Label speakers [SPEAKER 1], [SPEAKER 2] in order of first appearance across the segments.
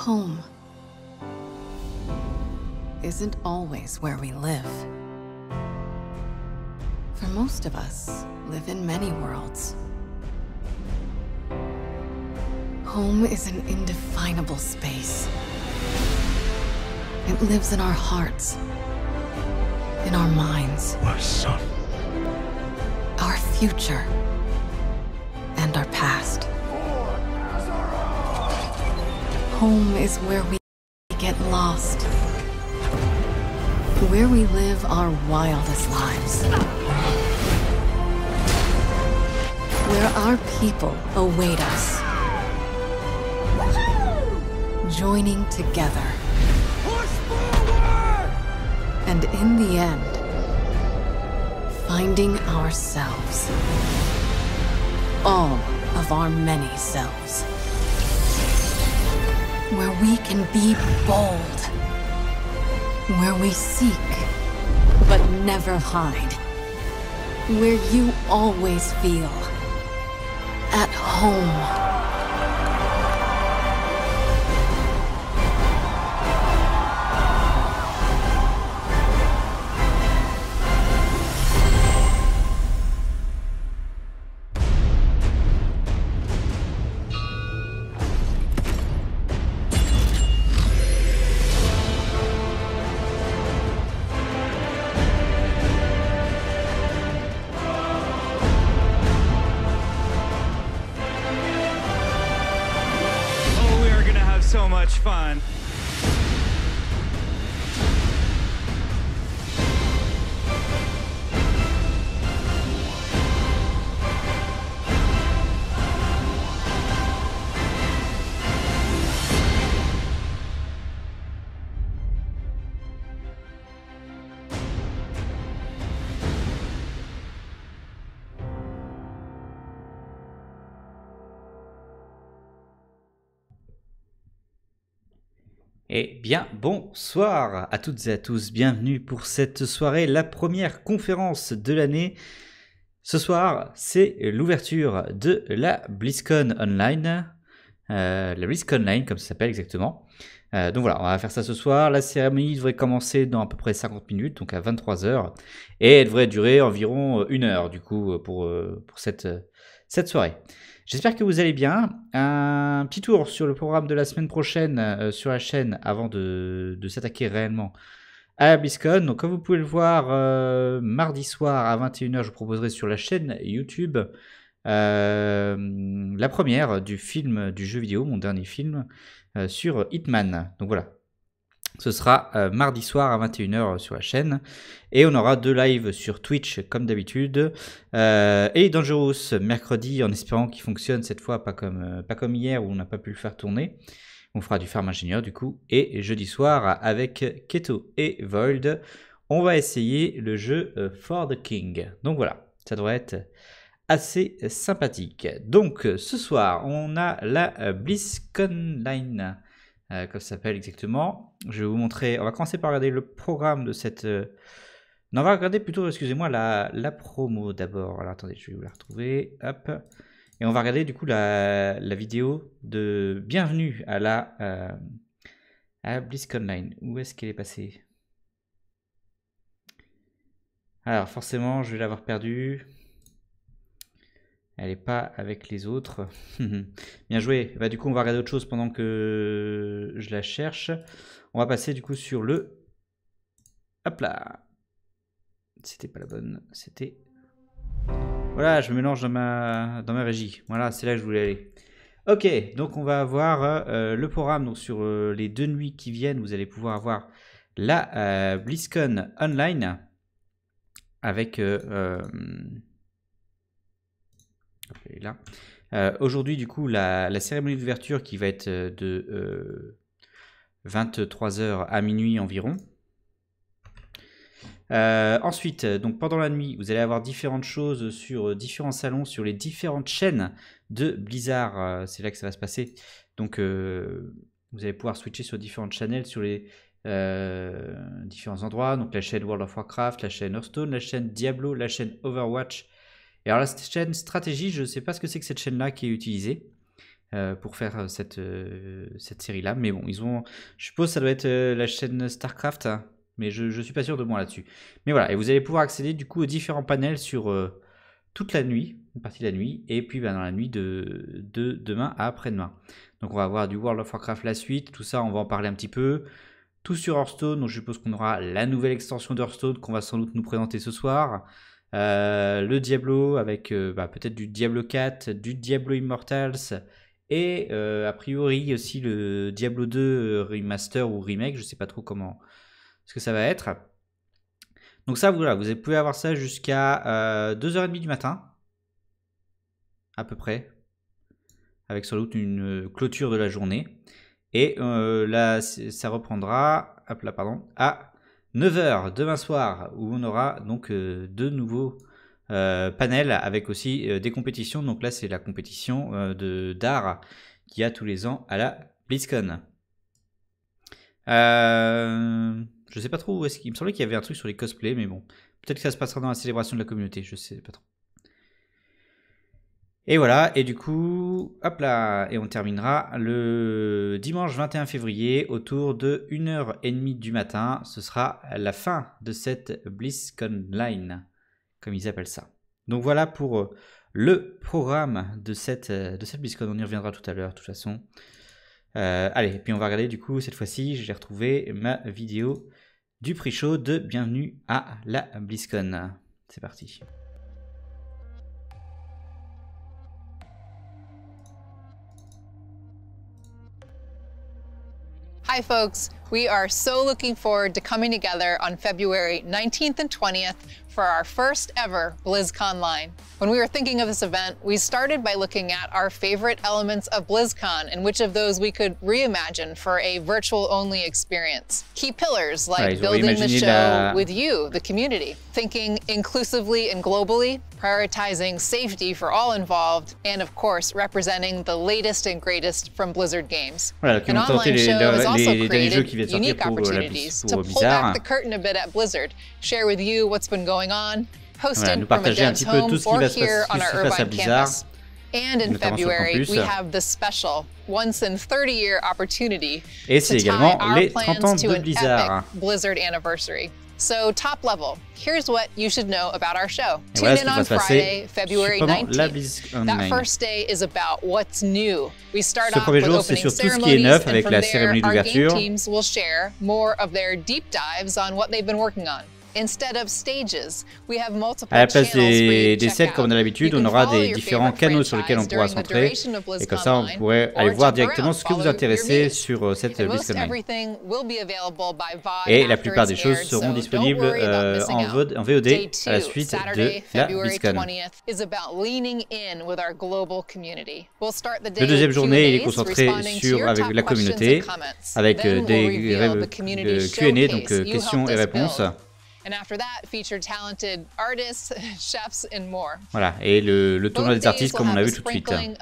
[SPEAKER 1] Home isn't always where we live. For most of us, live in many worlds. Home is an indefinable space. It lives in our hearts, in our minds,
[SPEAKER 2] My son.
[SPEAKER 1] our future, and our past. Home is where we get lost, where we live our wildest lives, where our people await us, joining together. And in the end, finding ourselves. All of our many selves. Where we can be bold. Where we seek, but never hide. Where you always feel at home.
[SPEAKER 3] Oh, we are gonna have so much fun.
[SPEAKER 4] Eh bien, bonsoir à toutes et à tous, bienvenue pour cette soirée, la première conférence de l'année. Ce soir, c'est l'ouverture de la BlizzCon Online, la BlizzCon Online comme ça s'appelle exactement. Donc voilà, on va faire ça ce soir. La cérémonie devrait commencer dans à peu près 50 minutes, donc à 23 h, et elle devrait durer environ 1 heure du coup pour cette soirée. J'espère que vous allez bien. Un petit tour sur le programme de la semaine prochaine sur la chaîne avant de s'attaquer réellement à la BlizzCon. Donc comme vous pouvez le voir, mardi soir à 21 h, je vous proposerai sur la chaîne YouTube la première du film, du jeu vidéo, mon dernier film sur Hitman. Donc voilà. Ce sera mardi soir à 21 h sur la chaîne. Et on aura 2 lives sur Twitch comme d'habitude. Et Dangerous mercredi, en espérant qu'il fonctionne cette fois, pas comme hier où on n'a pas pu le faire tourner. On fera du Farm Ingénieur du coup. Et jeudi soir avec Keto et Void, on va essayer le jeu For the King. Donc voilà, ça devrait être assez sympathique. Donc ce soir, on a la BlizzCon Line. Comme ça s'appelle exactement. Je vais vous montrer. On va commencer par regarder le programme de cette. Non, on va regarder plutôt, excusez-moi, la promo d'abord. Alors attendez, je vais vous la retrouver. Hop. Et on va regarder du coup la vidéo de bienvenue à la BlizzCon Line. Où est-ce qu'elle est passée? Alors forcément, je vais l'avoir perdue. Elle n'est pas avec les autres. Bien joué. Bah, du coup, on va regarder autre chose pendant que je la cherche. On va passer du coup sur le... Hop là. C'était pas la bonne. C'était... Voilà, je me mélange dans ma régie. Voilà, c'est là que je voulais aller. Ok, donc on va avoir le programme. Donc sur les 2 nuits qui viennent, vous allez pouvoir avoir la BlizzCon Online avec... là. Aujourd'hui, du coup, la cérémonie d'ouverture qui va être de 23 h à minuit environ. Ensuite, donc pendant la nuit, vous allez avoir différentes choses sur différents salons, sur les différentes chaînes de Blizzard. C'est là que ça va se passer. Donc, vous allez pouvoir switcher sur différentes channels, sur les différents endroits. Donc, la chaîne World of Warcraft, la chaîne Hearthstone, la chaîne Diablo, la chaîne Overwatch. Et alors, la chaîne stratégie, je ne sais pas ce que c'est que cette chaîne-là qui est utilisée. pour faire cette série-là. Mais bon, je suppose que ça doit être la chaîne StarCraft, hein, mais je suis pas sûr de moi là-dessus. Mais voilà, et vous allez pouvoir accéder du coup aux différents panels sur toute la nuit, une partie de la nuit, et puis dans la nuit de demain à après-demain. Donc on va avoir du World of Warcraft la suite, tout ça on va en parler un petit peu. Tout sur Hearthstone, donc je suppose qu'on aura la nouvelle extension d'Hearthstone qu'on va sans doute nous présenter ce soir. Le Diablo avec peut-être du Diablo 4, du Diablo Immortals et a priori aussi le Diablo 2 remaster ou remake, je sais pas trop comment ce que ça va être. Donc ça voilà, vous pouvez avoir ça jusqu'à 2h30 du matin à peu près, avec sans doute une clôture de la journée. Et là, ça reprendra à 9h demain soir, où on aura donc deux nouveaux panels avec aussi des compétitions. Donc là, c'est la compétition d'art qu'il y a tous les ans à la BlizzCon. Je sais pas trop où est-ce qu'il me semblait qu'il y avait un truc sur les cosplays, mais bon, peut-être que ça se passera dans la célébration de la communauté, je sais pas trop. Et voilà, et du coup, hop là, et on terminera le dimanche 21 février autour de 1h30 du matin. Ce sera la fin de cette BlizzCon Line, comme ils appellent ça. Donc voilà pour le programme de cette BlizzCon. On y reviendra tout à l'heure, de toute façon. Allez, puis on va regarder du coup, cette fois-ci, j'ai retrouvé ma vidéo du pre-show de Bienvenue à la BlizzCon. C'est parti.
[SPEAKER 2] Hi folks, we are so looking forward to coming together on February 19th and 20th for our first ever BlizzCon Line. When we were thinking of this event, we started by looking at our favorite elements of BlizzCon and which of those we could reimagine for a virtual-only experience. Key pillars like building the show with you, the community, thinking inclusively and globally, prioritizing safety for all involved, and of course, representing the latest and greatest from Blizzard games.
[SPEAKER 4] Voilà,
[SPEAKER 2] An online show has also created unique opportunities to pull back the curtain a bit at Blizzard, share with you what's been going on, hosted from a dev's home or here on our Irvine campus. And in February, we have the special once in 30-year opportunity to tie our plans to an epic Blizzard anniversary. So top level, here's what you should know about our show. Tune in on Friday, February 19th. That first day is about what's new. We start off with opening ceremonies, and from there, our game teams will share more of their deep dives on what they've been working on. Instead of stages, we have multiple
[SPEAKER 4] à la place des scènes comme on a l'habitude, on aura des différents canaux sur lesquels on pourra s'entrer et comme ça on pourrait aller voir directement ce que vous intéressez sur cette BlizzCon Line. Et la plupart des choses seront disponibles en VOD à la suite de la BlizzCon. Le deuxième journée, il est concentré avec la communauté, avec des Q&A, donc questions et réponses.
[SPEAKER 2] And after that, feature talented artists, chefs, and more.
[SPEAKER 4] Voilà, et le tournoi des artistes comme on a vu tout de suite. Et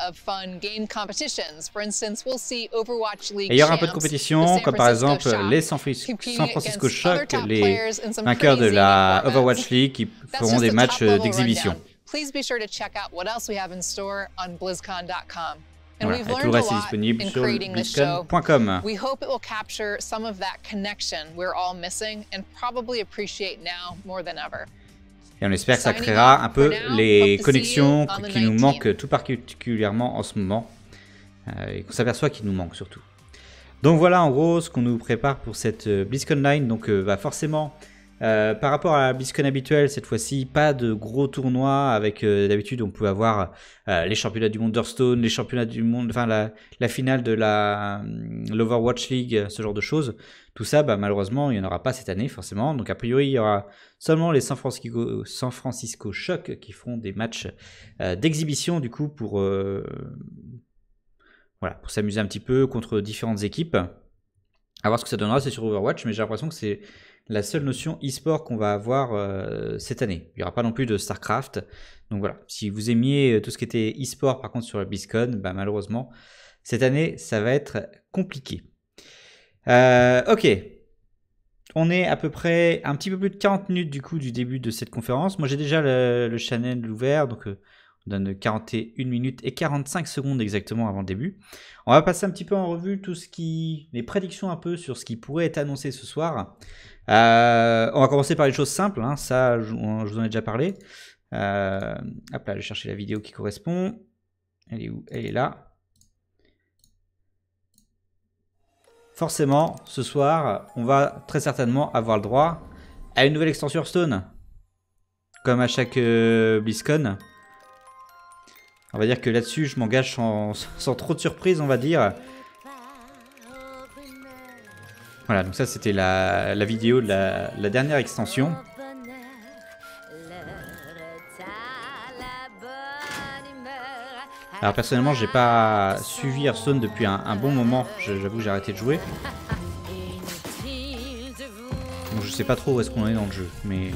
[SPEAKER 4] il y aura un peu de compétition, comme par exemple les San Francisco Shock, les vainqueurs de la Overwatch League qui feront des matchs d'exhibition.
[SPEAKER 2] Please be sure to check out what else we have in store on BlizzCon.com.
[SPEAKER 4] Voilà, et tout le reste est disponible sur BlizzCon.com.
[SPEAKER 2] We hope it will capture some of that connection we're all missing and probably appreciate now more than ever.
[SPEAKER 4] Et on espère que ça créera un peu les connexions qui nous manquent tout particulièrement en ce moment et qu'on s'aperçoit qu'ils nous manquent surtout. Donc voilà en gros ce qu'on nous prépare pour cette BlizzCon Line. Donc forcément par rapport à la BlizzCon habituelle, cette fois-ci, pas de gros tournois avec d'habitude on peut avoir les championnats du monde d'Hearthstone, les championnats du monde, enfin la finale de l'Overwatch League, ce genre de choses. Tout ça, malheureusement, il n'y en aura pas cette année forcément. Donc a priori, il y aura seulement les San Francisco Shock qui feront des matchs d'exhibition du coup pour s'amuser un petit peu contre différentes équipes. À voir ce que ça donnera, c'est sur Overwatch, mais j'ai l'impression que c'est la seule notion e-sport qu'on va avoir cette année. Il n'y aura pas non plus de StarCraft. Donc voilà, si vous aimiez tout ce qui était e-sport par contre sur la BlizzCon, malheureusement, cette année, ça va être compliqué. Ok, on est à peu près un petit peu plus de 40 minutes du coup du début de cette conférence. Moi j'ai déjà le channel ouvert, donc On donne 41 minutes et 45 secondes exactement avant le début. On va passer un petit peu en revue les prédictions un peu sur ce qui pourrait être annoncé ce soir. On va commencer par les choses simples, hein, ça je vous en ai déjà parlé. Hop là, je vais chercher la vidéo qui correspond. Elle est où? Elle est là. Forcément, ce soir, on va très certainement avoir le droit à une nouvelle extension Hearthstone. Comme à chaque BlizzCon. On va dire que là-dessus, je m'engage sans trop de surprise, on va dire. Voilà, donc ça, c'était la vidéo de la dernière extension. Alors personnellement, j'ai pas suivi Hearthstone depuis un bon moment. J'avoue que j'ai arrêté de jouer. Donc je sais pas trop où est-ce qu'on est dans le jeu, mais...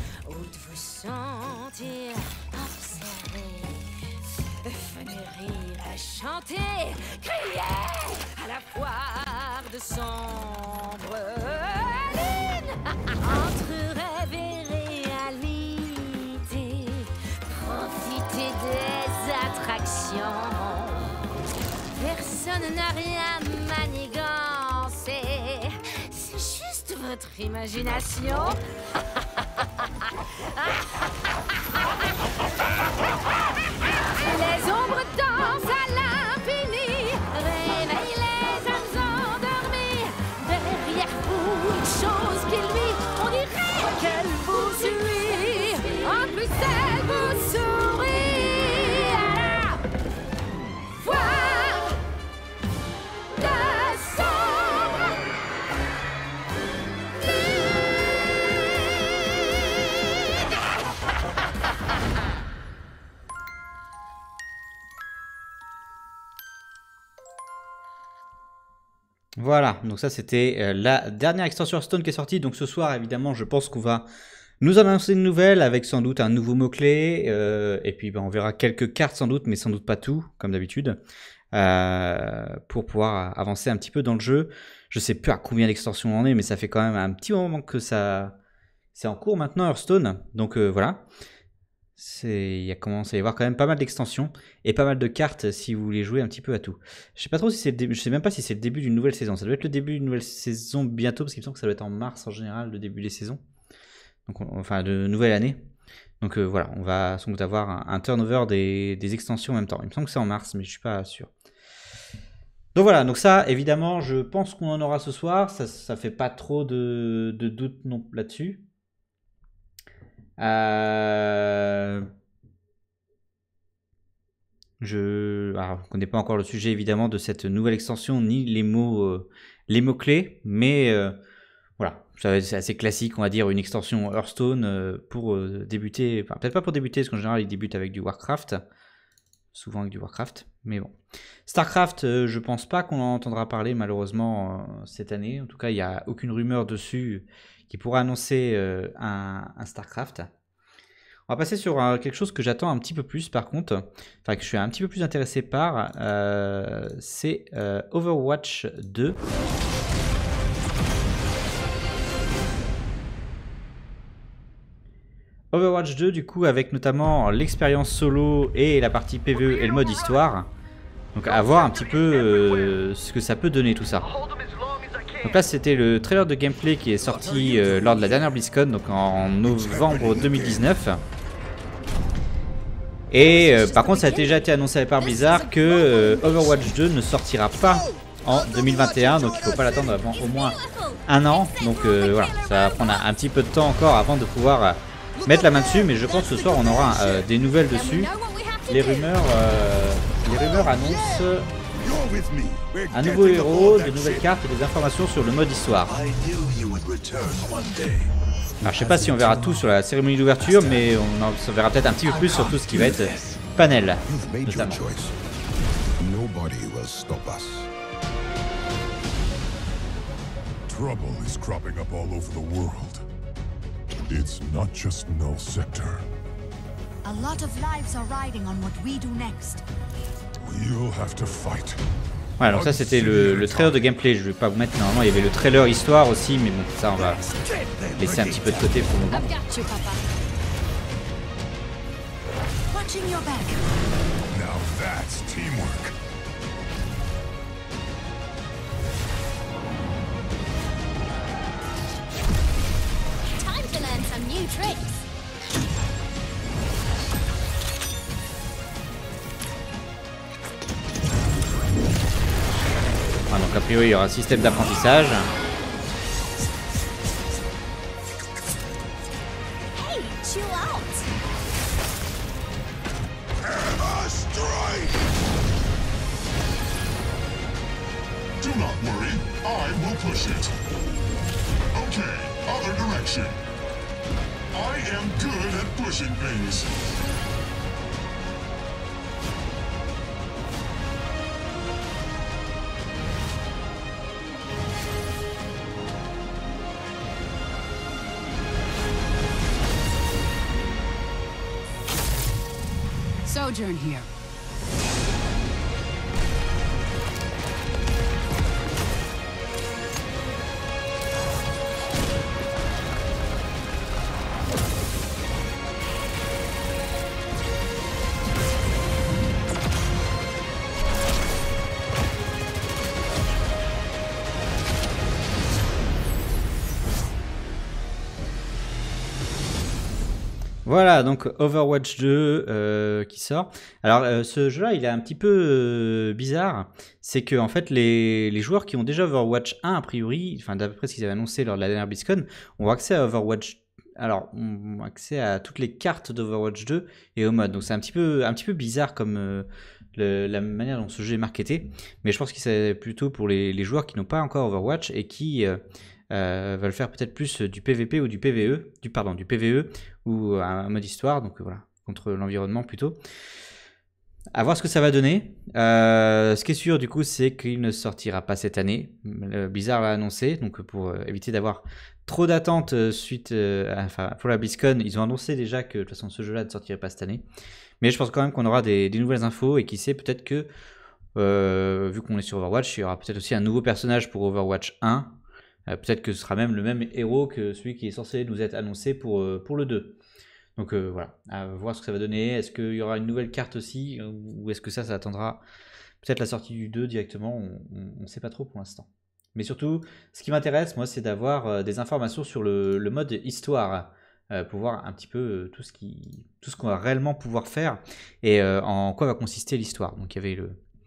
[SPEAKER 5] Chanter, crier à la foire de sombre lune. Entre rêve et réalité, profiter des attractions. Personne n'a rien manigancé, c'est juste votre imagination. Les ombres dansent à l'infini, réveille les âmes endormies. Derrière vous, une chose qui lui, on dirait qu'elle vous suit. En plus, elle vous sourit à la foire de sombre
[SPEAKER 4] Voilà, donc ça c'était la dernière extension Hearthstone qui est sortie. Donc ce soir, évidemment, je pense qu'on va nous annoncer une nouvelle avec sans doute un nouveau mot-clé. Et puis on verra quelques cartes sans doute, mais sans doute pas tout, comme d'habitude, pour pouvoir avancer un petit peu dans le jeu. Je sais plus à combien d'extensions on est, mais ça fait quand même un petit moment que ça c'est en cours maintenant Hearthstone. Donc voilà. Il commence à y avoir quand même pas mal d'extensions et pas mal de cartes si vous voulez jouer un petit peu à tout. Je sais pas trop si c'est le début, je sais même pas si c'est le début d'une nouvelle saison. Ça doit être le début d'une nouvelle saison bientôt parce qu'il me semble que ça doit être en mars en général le début des saisons. Donc enfin de nouvelle année. Donc voilà, on va sans doute avoir un turnover des extensions en même temps. Il me semble que c'est en mars mais je suis pas sûr. Donc voilà, donc ça évidemment je pense qu'on en aura ce soir. Ça fait pas trop de doute non là-dessus. Alors, on ne connaît pas encore le sujet évidemment de cette nouvelle extension ni les mots-clés, mais voilà, c'est assez classique, on va dire, une extension Hearthstone pour débuter, enfin, peut-être pas pour débuter, parce qu'en général ils débutent avec du Warcraft, souvent avec du Warcraft, mais bon. Starcraft, je pense pas qu'on en entendra parler malheureusement cette année, en tout cas il n'y a aucune rumeur dessus qui pourra annoncer un Starcraft. On va passer sur quelque chose que j'attends un petit peu plus par contre, enfin que je suis un petit peu plus intéressé par, c'est Overwatch 2. Overwatch 2 du coup avec notamment l'expérience solo et la partie PvE et le mode histoire. Donc à voir un petit peu ce que ça peut donner tout ça. Donc là c'était le trailer de gameplay qui est sorti lors de la dernière BlizzCon, donc en novembre 2019. Et par contre ça a déjà été annoncé par Blizzard que Overwatch 2 ne sortira pas en 2021, donc il ne faut pas l'attendre avant au moins un an. Donc voilà, ça va prendre un petit peu de temps encore avant de pouvoir mettre la main dessus, mais je pense que ce soir on aura des nouvelles dessus. Les rumeurs annoncent un nouveau héros, de nouvelles cartes et des informations sur le mode histoire. Alors je sais pas si on verra tout sur la cérémonie d'ouverture, mais on verra peut-être un petit peu plus sur tout ce qui va être panel, notamment.
[SPEAKER 6] Trouble is cropping up all over the world. It's not just Null Sector.
[SPEAKER 1] A lot of lives are riding on what we do next.
[SPEAKER 6] We'll have to fight.
[SPEAKER 4] Voilà, donc ça c'était le trailer de gameplay. Je vais pas vous mettre, normalement il y avait le trailer histoire aussi, mais bon, ça on va laisser un petit peu de côté pour le moment.
[SPEAKER 1] Watching your back.
[SPEAKER 6] That's teamwork.
[SPEAKER 5] Time to learn some new tricks.
[SPEAKER 4] Ah, donc a priori il y aura un système d'apprentissage.
[SPEAKER 5] Hey, chill out.
[SPEAKER 6] Hammer strike! Do not worry, I will push it. Okay, other direction. I am good at pushing things.
[SPEAKER 1] Sojourn here.
[SPEAKER 4] Voilà, donc Overwatch 2 qui sort. Alors ce jeu-là, il est un petit peu bizarre. C'est que en fait, les joueurs qui ont déjà Overwatch 1, a priori, enfin d'après ce qu'ils avaient annoncé lors de la dernière BlizzCon, ont accès à Overwatch. Alors, ont accès à toutes les cartes d'Overwatch 2 et au mode. Donc c'est un petit peu bizarre comme la manière dont ce jeu est marketé. Mais je pense que c'est plutôt pour les joueurs qui n'ont pas encore Overwatch et qui veulent faire peut-être plus du PVP ou du PVE, du PVE ou un mode histoire, donc voilà, contre l'environnement plutôt. À voir ce que ça va donner. Ce qui est sûr du coup, c'est qu'il ne sortira pas cette année. Blizzard l'a annoncé, donc pour éviter d'avoir trop d'attentes pour la BlizzCon, ils ont annoncé déjà que de toute façon ce jeu-là ne sortirait pas cette année. Mais je pense quand même qu'on aura des nouvelles infos et qui sait peut-être que vu qu'on est sur Overwatch, il y aura peut-être aussi un nouveau personnage pour Overwatch 1. Peut-être que ce sera même le même héros que celui qui est censé nous être annoncé pour le 2. Donc voilà, à voir ce que ça va donner. Est-ce qu'il y aura une nouvelle carte aussi ou est-ce que ça attendra peut-être la sortie du 2 directement? On ne sait pas trop pour l'instant. Mais surtout, ce qui m'intéresse, moi, c'est d'avoir des informations sur le mode histoire pour voir un petit peu tout ce qu'on va réellement pouvoir faire et en quoi va consister l'histoire. Donc il y avait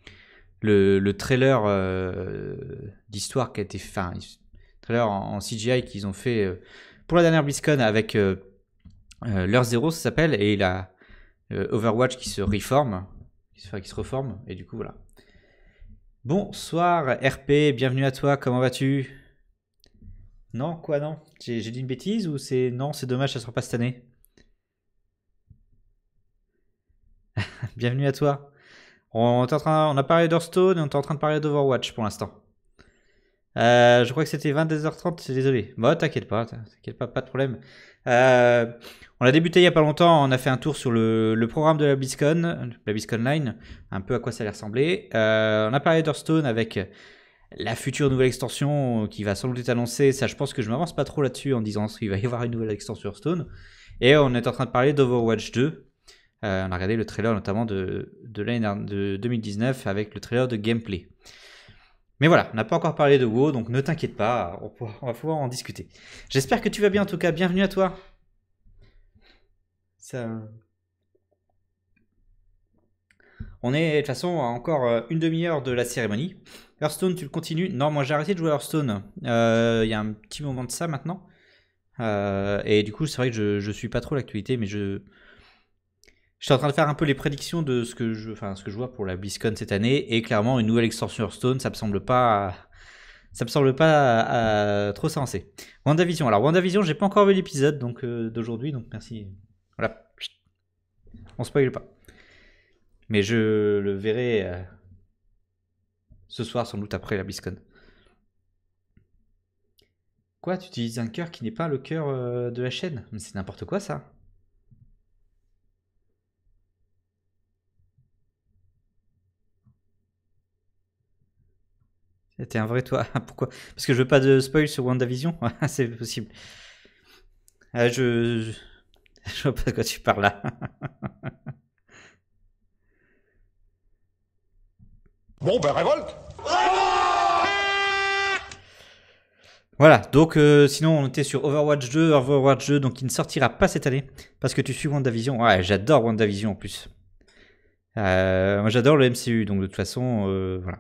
[SPEAKER 4] le trailer d'histoire qui a été fait... trailer en CGI qu'ils ont fait pour la dernière BlizzCon avec l'heure 0, ça s'appelle, et il a Overwatch qui se reforme, qui se reforme, et du coup voilà. Bonsoir RP, bienvenue à toi, comment vas-tu? Non, quoi non? J'ai dit une bêtise ou c'est... Non, c'est dommage, ça sera pas cette année. Bienvenue à toi. On a parlé d'Hearthstone et on est en train de parler d'Overwatch pour l'instant. Je crois que c'était 22h30, c'est désolé. Bon, t'inquiète pas, pas de problème. On a débuté il y a pas longtemps, on a fait un tour sur le programme de la BlizzCon Line, un peu à quoi ça allait ressembler. On a parlé d'Hearthstone avec la future nouvelle extension qui va sans doute être annoncée. Ça, je pense que je m'avance pas trop là-dessus en disant qu'il va y avoir une nouvelle extension Hearthstone. Et on est en train de parler d'Overwatch 2. On a regardé le trailer notamment de l'année de 2019 avec le trailer de gameplay. Mais voilà, on n'a pas encore parlé de WoW, donc ne t'inquiète pas, on va pouvoir en discuter. J'espère que tu vas bien en tout cas, bienvenue à toi. On est de toute façon à encore une demi-heure de la cérémonie. Hearthstone, tu le continues? Non, moi j'ai arrêté de jouer à Hearthstone. Il y a un petit moment de ça maintenant. Et du coup, c'est vrai que je suis pas trop l'actualité, mais je suis en train de faire un peu les prédictions de ce que je vois pour la BlizzCon cette année, et clairement une nouvelle extension Hearthstone, ça me semble pas trop sensé. WandaVision, alors WandaVision, j'ai pas encore vu l'épisode d'aujourd'hui, donc merci. Voilà, on spoil pas. Mais je le verrai ce soir sans doute après la BlizzCon. Quoi, tu utilises un cœur qui n'est pas le cœur de la chaîne? Mais c'est n'importe quoi ça. C'était un vrai toi. Pourquoi? Parce que je veux pas de spoil sur WandaVision. C'est possible. Je vois pas de quoi tu parles là.
[SPEAKER 7] Bon, ben révolte.
[SPEAKER 4] Voilà, donc sinon on était sur Overwatch 2, donc il ne sortira pas cette année, parce que tu suis WandaVision. Ouais, j'adore WandaVision en plus. Moi j'adore le MCU, donc de toute façon, voilà.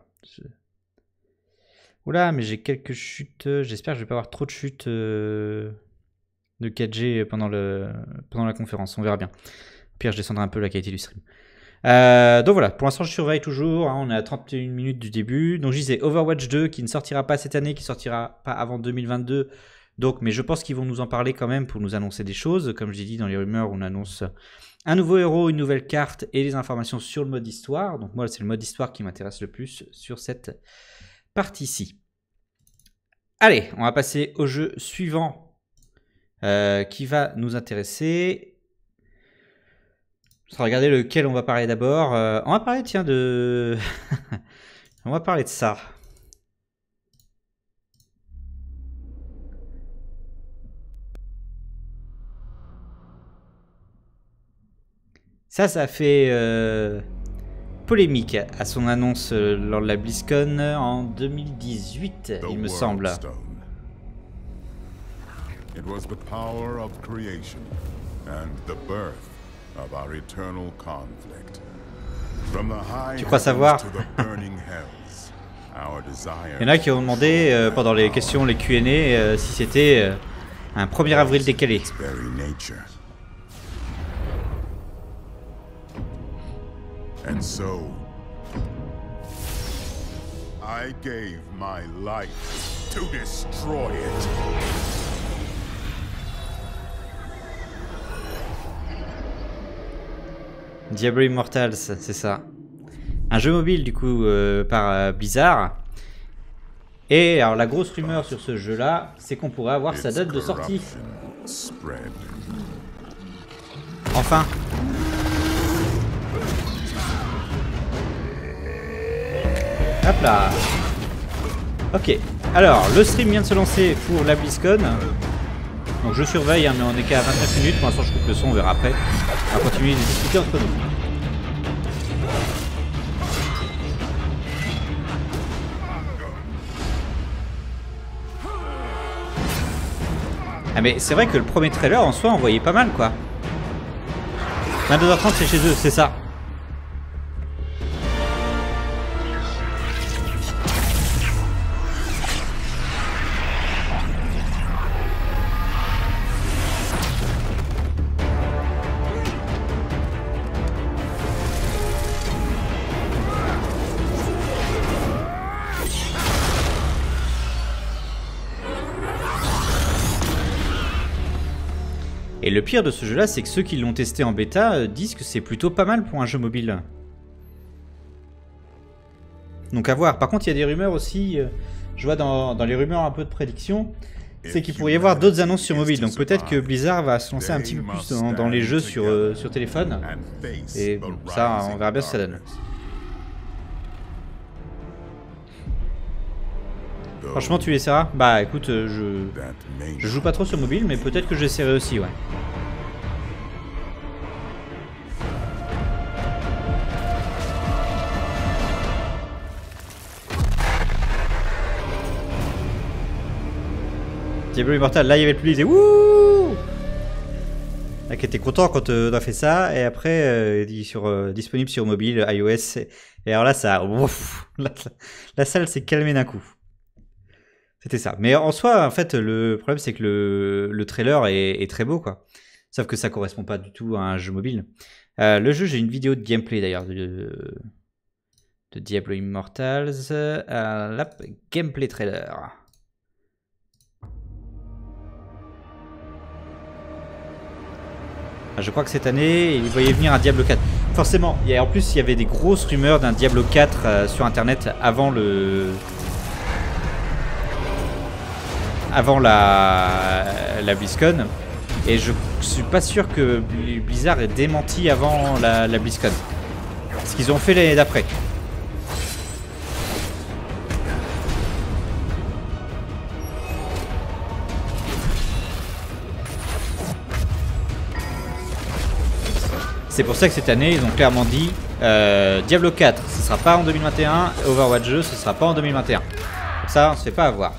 [SPEAKER 4] Oula, mais j'ai quelques chutes, j'espère que je vais pas avoir trop de chutes de 4G pendant la conférence, on verra bien. Au pire, je descendrai un peu la qualité du stream. Donc voilà, pour l'instant je surveille toujours, hein, on est à 31 minutes du début. Donc je disais Overwatch 2 qui ne sortira pas cette année, qui sortira pas avant 2022. Donc, mais je pense qu'ils vont nous en parler quand même pour nous annoncer des choses. Comme je l'ai dit dans les rumeurs, on annonce un nouveau héros, une nouvelle carte et des informations sur le mode histoire. Donc moi c'est le mode histoire qui m'intéresse le plus sur cette partie-ci. Allez, on va passer au jeu suivant qui va nous intéresser. On va regarder lequel on va parler d'abord. On va parler, tiens, de... on va parler de ça. Ça a fait polémique à son annonce lors de la BlizzCon en 2018, il me semble.
[SPEAKER 6] It was the power of creation and the birth of our eternal conflict. From the high
[SPEAKER 4] tu crois savoir?
[SPEAKER 6] to the burning hells, our desire.
[SPEAKER 4] Il y en a qui ont demandé pendant les questions, les Q&A, si c'était un 1er avril décalé.
[SPEAKER 6] And so, I gave my life to destroy it.
[SPEAKER 4] Diablo Immortals, c'est ça. Un jeu mobile du coup par Blizzard. Et alors la grosse rumeur sur ce jeu là, c'est qu'on pourrait avoir sa date de sortie. Enfin. Hop là. Ok. Alors le stream vient de se lancer pour la BlizzCon. Donc je surveille, hein, mais on est qu'à 29 minutes. Pour l'instant je coupe le son, on verra après. On va continuer de discuter entre nous. Ah mais c'est vrai que le premier trailer en soi on voyait pas mal quoi. 22h30 c'est chez eux, c'est ça. Et le pire de ce jeu-là, c'est que ceux qui l'ont testé en bêta disent que c'est plutôt pas mal pour un jeu mobile. Donc à voir. Par contre, il y a des rumeurs aussi, je vois dans les rumeurs un peu de prédiction, c'est qu'il pourrait y avoir d'autres annonces sur mobile. Donc peut-être que Blizzard va se lancer un petit peu plus dans les jeux sur téléphone. Et bon, ça, on verra bien ce que ça donne. Franchement, tu essaieras? Bah écoute, je joue pas trop sur mobile, mais peut-être que j'essaierai aussi, ouais. Diablo Immortal, là il y avait le public, et wouh! Là qui était content quand on a fait ça, et après il dit disponible sur mobile, iOS, et alors là ça, ouf, la salle s'est calmée d'un coup. C'était ça. Mais en soi, en fait, le problème, c'est que le trailer est très beau, quoi. Sauf que ça correspond pas du tout à un jeu mobile. Le jeu, j'ai une vidéo de gameplay, d'ailleurs, de Diablo Immortals. Gameplay trailer. Je crois que cette année, il voyait venir un Diablo 4. Forcément, en plus, il y avait des grosses rumeurs d'un Diablo 4 sur Internet avant la BlizzCon, et je suis pas sûr que Blizzard ait démenti avant la BlizzCon. Ce qu'ils ont fait l'année d'après. C'est pour ça que cette année, ils ont clairement dit Diablo 4, ce sera pas en 2021, Overwatch 2, ce sera pas en 2021. Pour ça, on se fait pas avoir.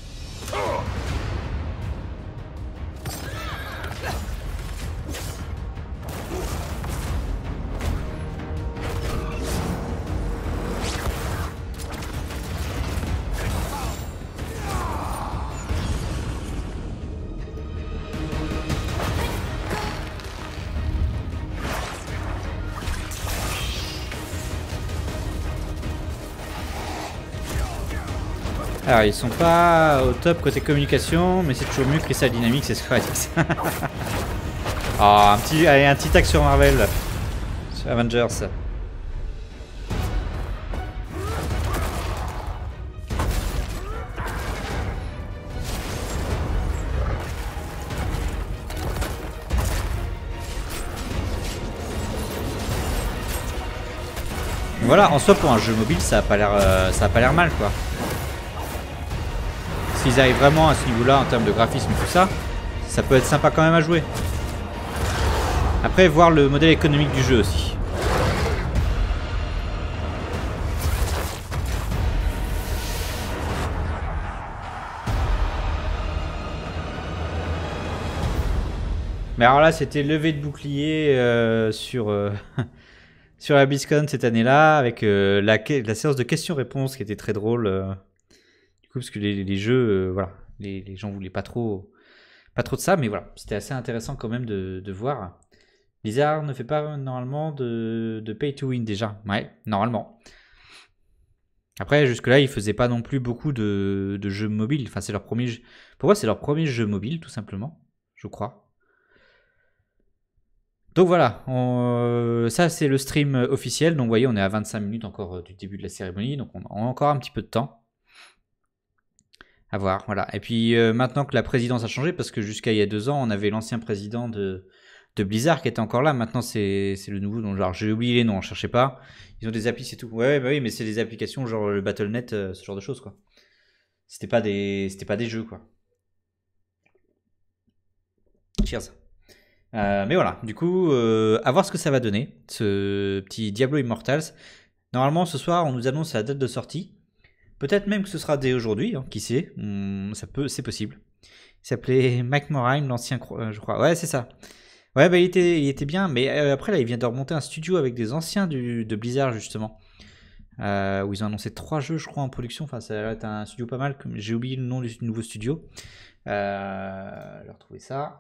[SPEAKER 4] Alors ils sont pas au top côté communication, mais c'est toujours mieux que Crystal Dynamics et Square Enix. Oh, un petit tag sur Marvel, sur Avengers. Voilà, en soi pour un jeu mobile ça a pas l'air mal quoi. S'ils arrivent vraiment à ce niveau-là en termes de graphisme et tout ça, ça peut être sympa quand même à jouer. Après, voir le modèle économique du jeu aussi. Mais alors là, c'était levée de bouclier sur la BlizzCon cette année-là, avec la séance de questions-réponses qui était très drôle. Parce que les jeux, voilà, les gens voulaient pas trop de ça, mais voilà, c'était assez intéressant quand même de voir. Blizzard ne fait pas normalement de pay to win déjà, ouais, normalement. Après, jusque-là, ils faisaient pas non plus beaucoup de jeux mobiles. Enfin, c'est leur premier jeu. Pour moi, c'est leur premier jeu mobile, tout simplement, je crois. Donc voilà, ça c'est le stream officiel. Donc vous voyez, on est à 25 minutes encore du début de la cérémonie, donc on a encore un petit peu de temps. À voir, voilà. Et puis maintenant que la présidence a changé, parce que jusqu'à il y a 2 ans, on avait l'ancien président de Blizzard qui était encore là. Maintenant, c'est le nouveau. Donc, genre, j'ai oublié les noms, je cherchais pas. Ils ont des applis, c'est tout. Ouais, bah oui, mais c'est des applications genre le Battle.net, ce genre de choses, quoi. C'était pas des jeux, quoi. Cheers. Mais voilà, du coup, à voir ce que ça va donner, ce petit Diablo Immortals. Normalement, ce soir, on nous annonce la date de sortie. Peut-être même que ce sera dès aujourd'hui, hein, qui sait, c'est possible. Il s'appelait Mike Morhaime, l'ancien, je crois. Ouais, c'est ça. Ouais, bah il était bien, mais après là, il vient de remonter un studio avec des anciens de Blizzard justement, où ils ont annoncé 3 jeux, je crois, en production. Enfin, ça va être un studio pas mal. J'ai oublié le nom du nouveau studio. Je vais retrouver ça.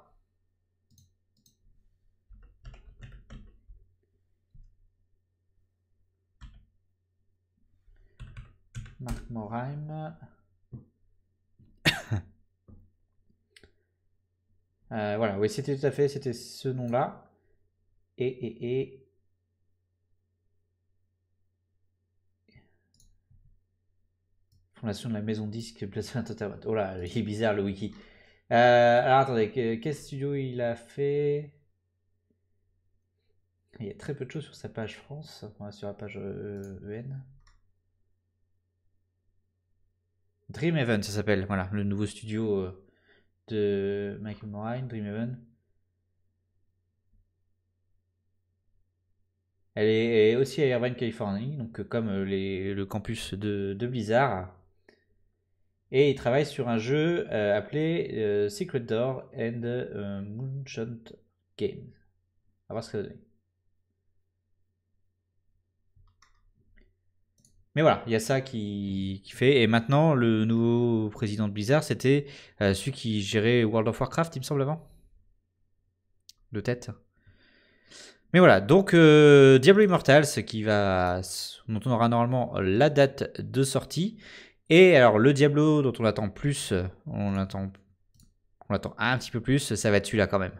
[SPEAKER 4] Mark Morhaime. Voilà, oui, c'était tout à fait, c'était ce nom-là. Et fondation de la maison disque placée à Totabat. Oh là, il est bizarre le wiki. Alors attendez, quel studio il a fait? Il y a très peu de choses sur sa page France, sur la page EN. Dreamhaven, ça s'appelle, voilà, le nouveau studio de Michael Morhaime, Dreamhaven. Elle est aussi à Irvine, Californie, donc comme le campus de Blizzard. Et il travaille sur un jeu appelé Secret Door and Moonshot Games. On va voir ce que ça donne. Mais voilà, il y a ça qui fait. Et maintenant, le nouveau président de Blizzard, c'était celui qui gérait World of Warcraft, il me semble, avant. De tête. Mais voilà, donc Diablo Immortals, dont on aura normalement la date de sortie. Et alors, le Diablo dont on attend plus, on l'attend un petit peu plus, ça va être celui-là quand même.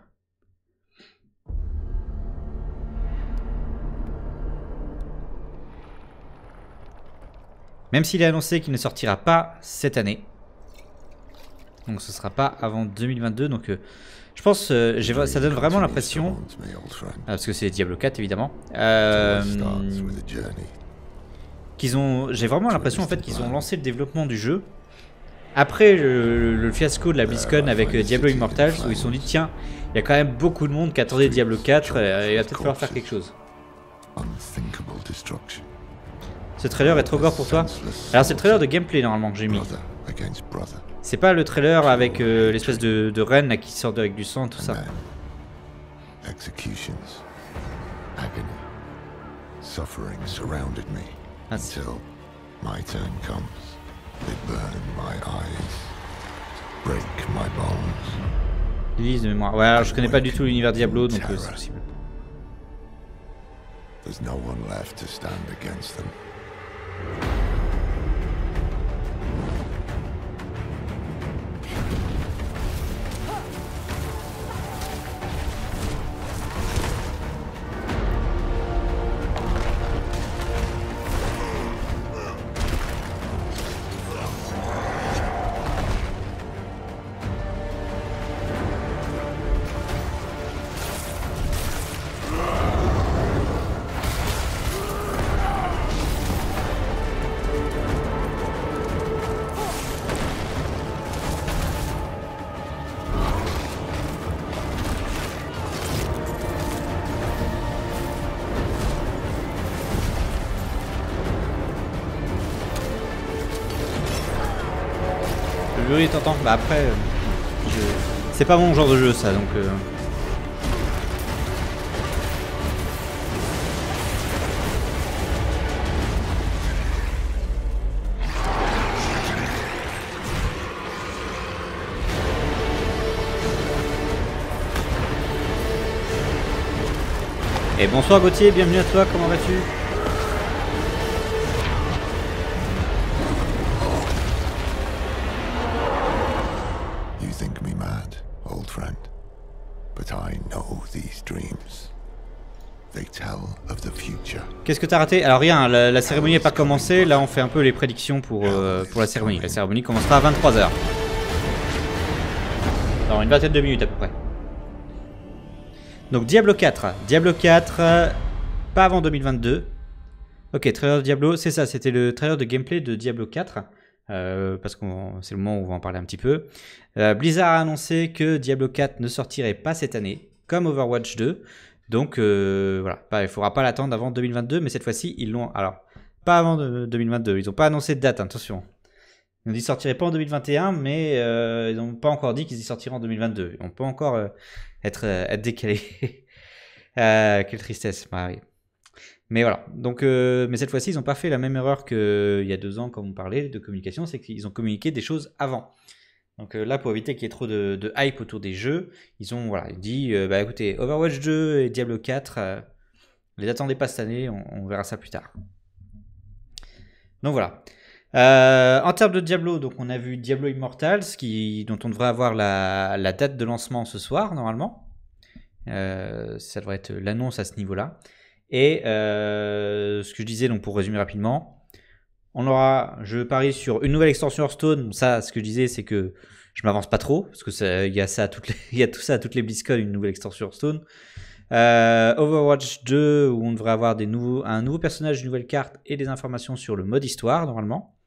[SPEAKER 4] Même s'il est annoncé qu'il ne sortira pas cette année. Donc ce sera pas avant 2022. Donc je pense ça donne vraiment l'impression, parce que c'est Diablo 4 évidemment, j'ai vraiment l'impression en fait qu'ils ont lancé le développement du jeu après le fiasco de la BlizzCon avec Diablo Immortals, où ils se sont dit tiens, il y a quand même beaucoup de monde qui attendait Diablo 4, il va peut-être falloir faire quelque chose. Ce trailer est trop gore pour toi? Alors c'est le trailer de gameplay normalement que j'ai mis. C'est pas le trailer avec l'espèce de reine là, qui sort avec du sang, tout ça. Lise de mémoire. Ouais, alors je connais pas du tout l'univers Diablo, donc c'est possible. There's no one left to stand against them. Oui, t'entends. Bah après, c'est pas mon genre de jeu ça, donc. Et bonsoir Gauthier, bienvenue à toi. Comment vas-tu? Qu'est-ce que t'as raté? Alors rien, la cérémonie n'est pas commencée, là on fait un peu les prédictions pour la cérémonie. La cérémonie commencera à 23 h. Dans une vingtaine de minutes à peu près. Donc Diablo 4. Diablo 4, pas avant 2022. Ok, trailer de Diablo, c'est ça, c'était le trailer de gameplay de Diablo 4. Parce que c'est le moment où on va en parler un petit peu. Blizzard a annoncé que Diablo 4 ne sortirait pas cette année, comme Overwatch 2. Donc voilà, il faudra pas l'attendre avant 2022, mais cette fois-ci ils l'ont. Alors, pas avant 2022, ils n'ont pas annoncé de date, attention. Ils ont dit qu'ils sortiraient pas en 2021, mais ils n'ont pas encore dit qu'ils y sortiraient en 2022. On peut encore être décalé. Quelle tristesse, bah, oui. Mais voilà, donc, mais cette fois-ci ils n'ont pas fait la même erreur qu'il y a 2 ans quand on parlait de communication, c'est qu'ils ont communiqué des choses avant. Donc là, pour éviter qu'il y ait trop de hype autour des jeux, ils ont dit, bah écoutez, Overwatch 2 et Diablo 4, les attendez pas cette année, on verra ça plus tard. Donc voilà. En termes de Diablo, donc on a vu Diablo Immortals, dont on devrait avoir la date de lancement ce soir, normalement. Ça devrait être l'annonce à ce niveau-là. Et ce que je disais, donc pour résumer rapidement, on aura, je parie sur une nouvelle extension Hearthstone. Ça, ce que je disais, c'est que je m'avance pas trop, parce que il y a tout ça à toutes les BlizzCon, une nouvelle extension Hearthstone. Overwatch 2, où on devrait avoir un nouveau personnage, une nouvelle carte et des informations sur le mode histoire, normalement.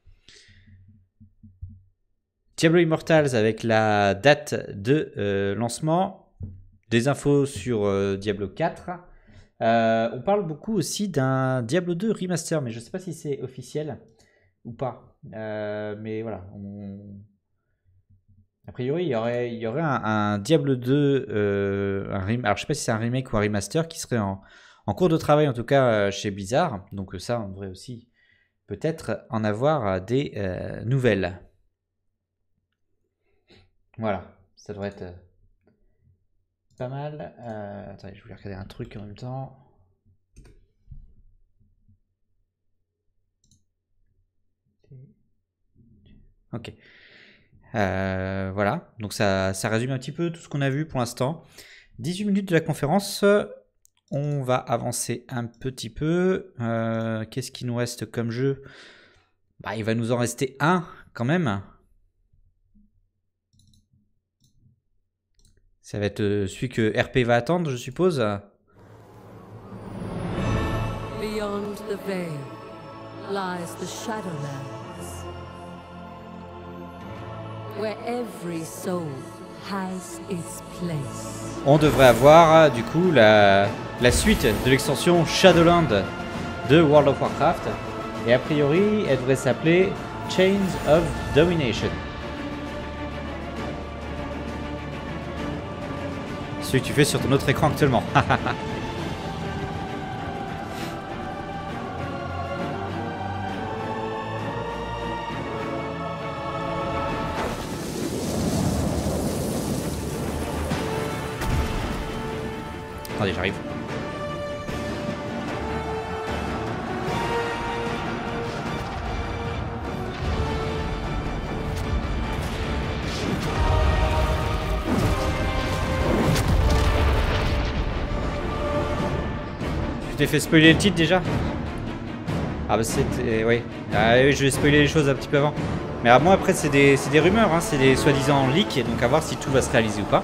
[SPEAKER 4] Diablo Immortals avec la date de lancement. Des infos sur Diablo 4. On parle beaucoup aussi d'un Diablo 2 remaster, mais je ne sais pas si c'est officiel ou pas. Mais voilà. A priori, il y aurait un Diablo 2, alors je ne sais pas si c'est un remake ou un remaster qui serait en cours de travail, en tout cas chez Blizzard. Donc ça, on devrait aussi peut-être en avoir des nouvelles. Voilà, ça devrait être pas mal. Attendez, je voulais regarder un truc en même temps. Ok. Voilà, donc ça résume un petit peu tout ce qu'on a vu pour l'instant. 18 minutes de la conférence. On va avancer un petit peu. Qu'est-ce qui nous reste comme jeu? Bah, il va nous en rester un quand même. Ça va être celui que RP va attendre, je suppose.
[SPEAKER 5] Beyond the veil lies the Shadowlands.
[SPEAKER 4] On devrait avoir du coup la suite de l'extension Shadowlands de World of Warcraft. Et a priori, elle devrait s'appeler Chains of Domination. Celui que tu fais sur ton autre écran actuellement. Attendez, j'arrive. Tu t'es fait spoiler le titre déjà? Ah bah c'était... oui. Ah oui, je vais spoiler les choses un petit peu avant. Mais à moi après c'est des rumeurs, hein, c'est des soi-disant leaks, donc à voir si tout va se réaliser ou pas.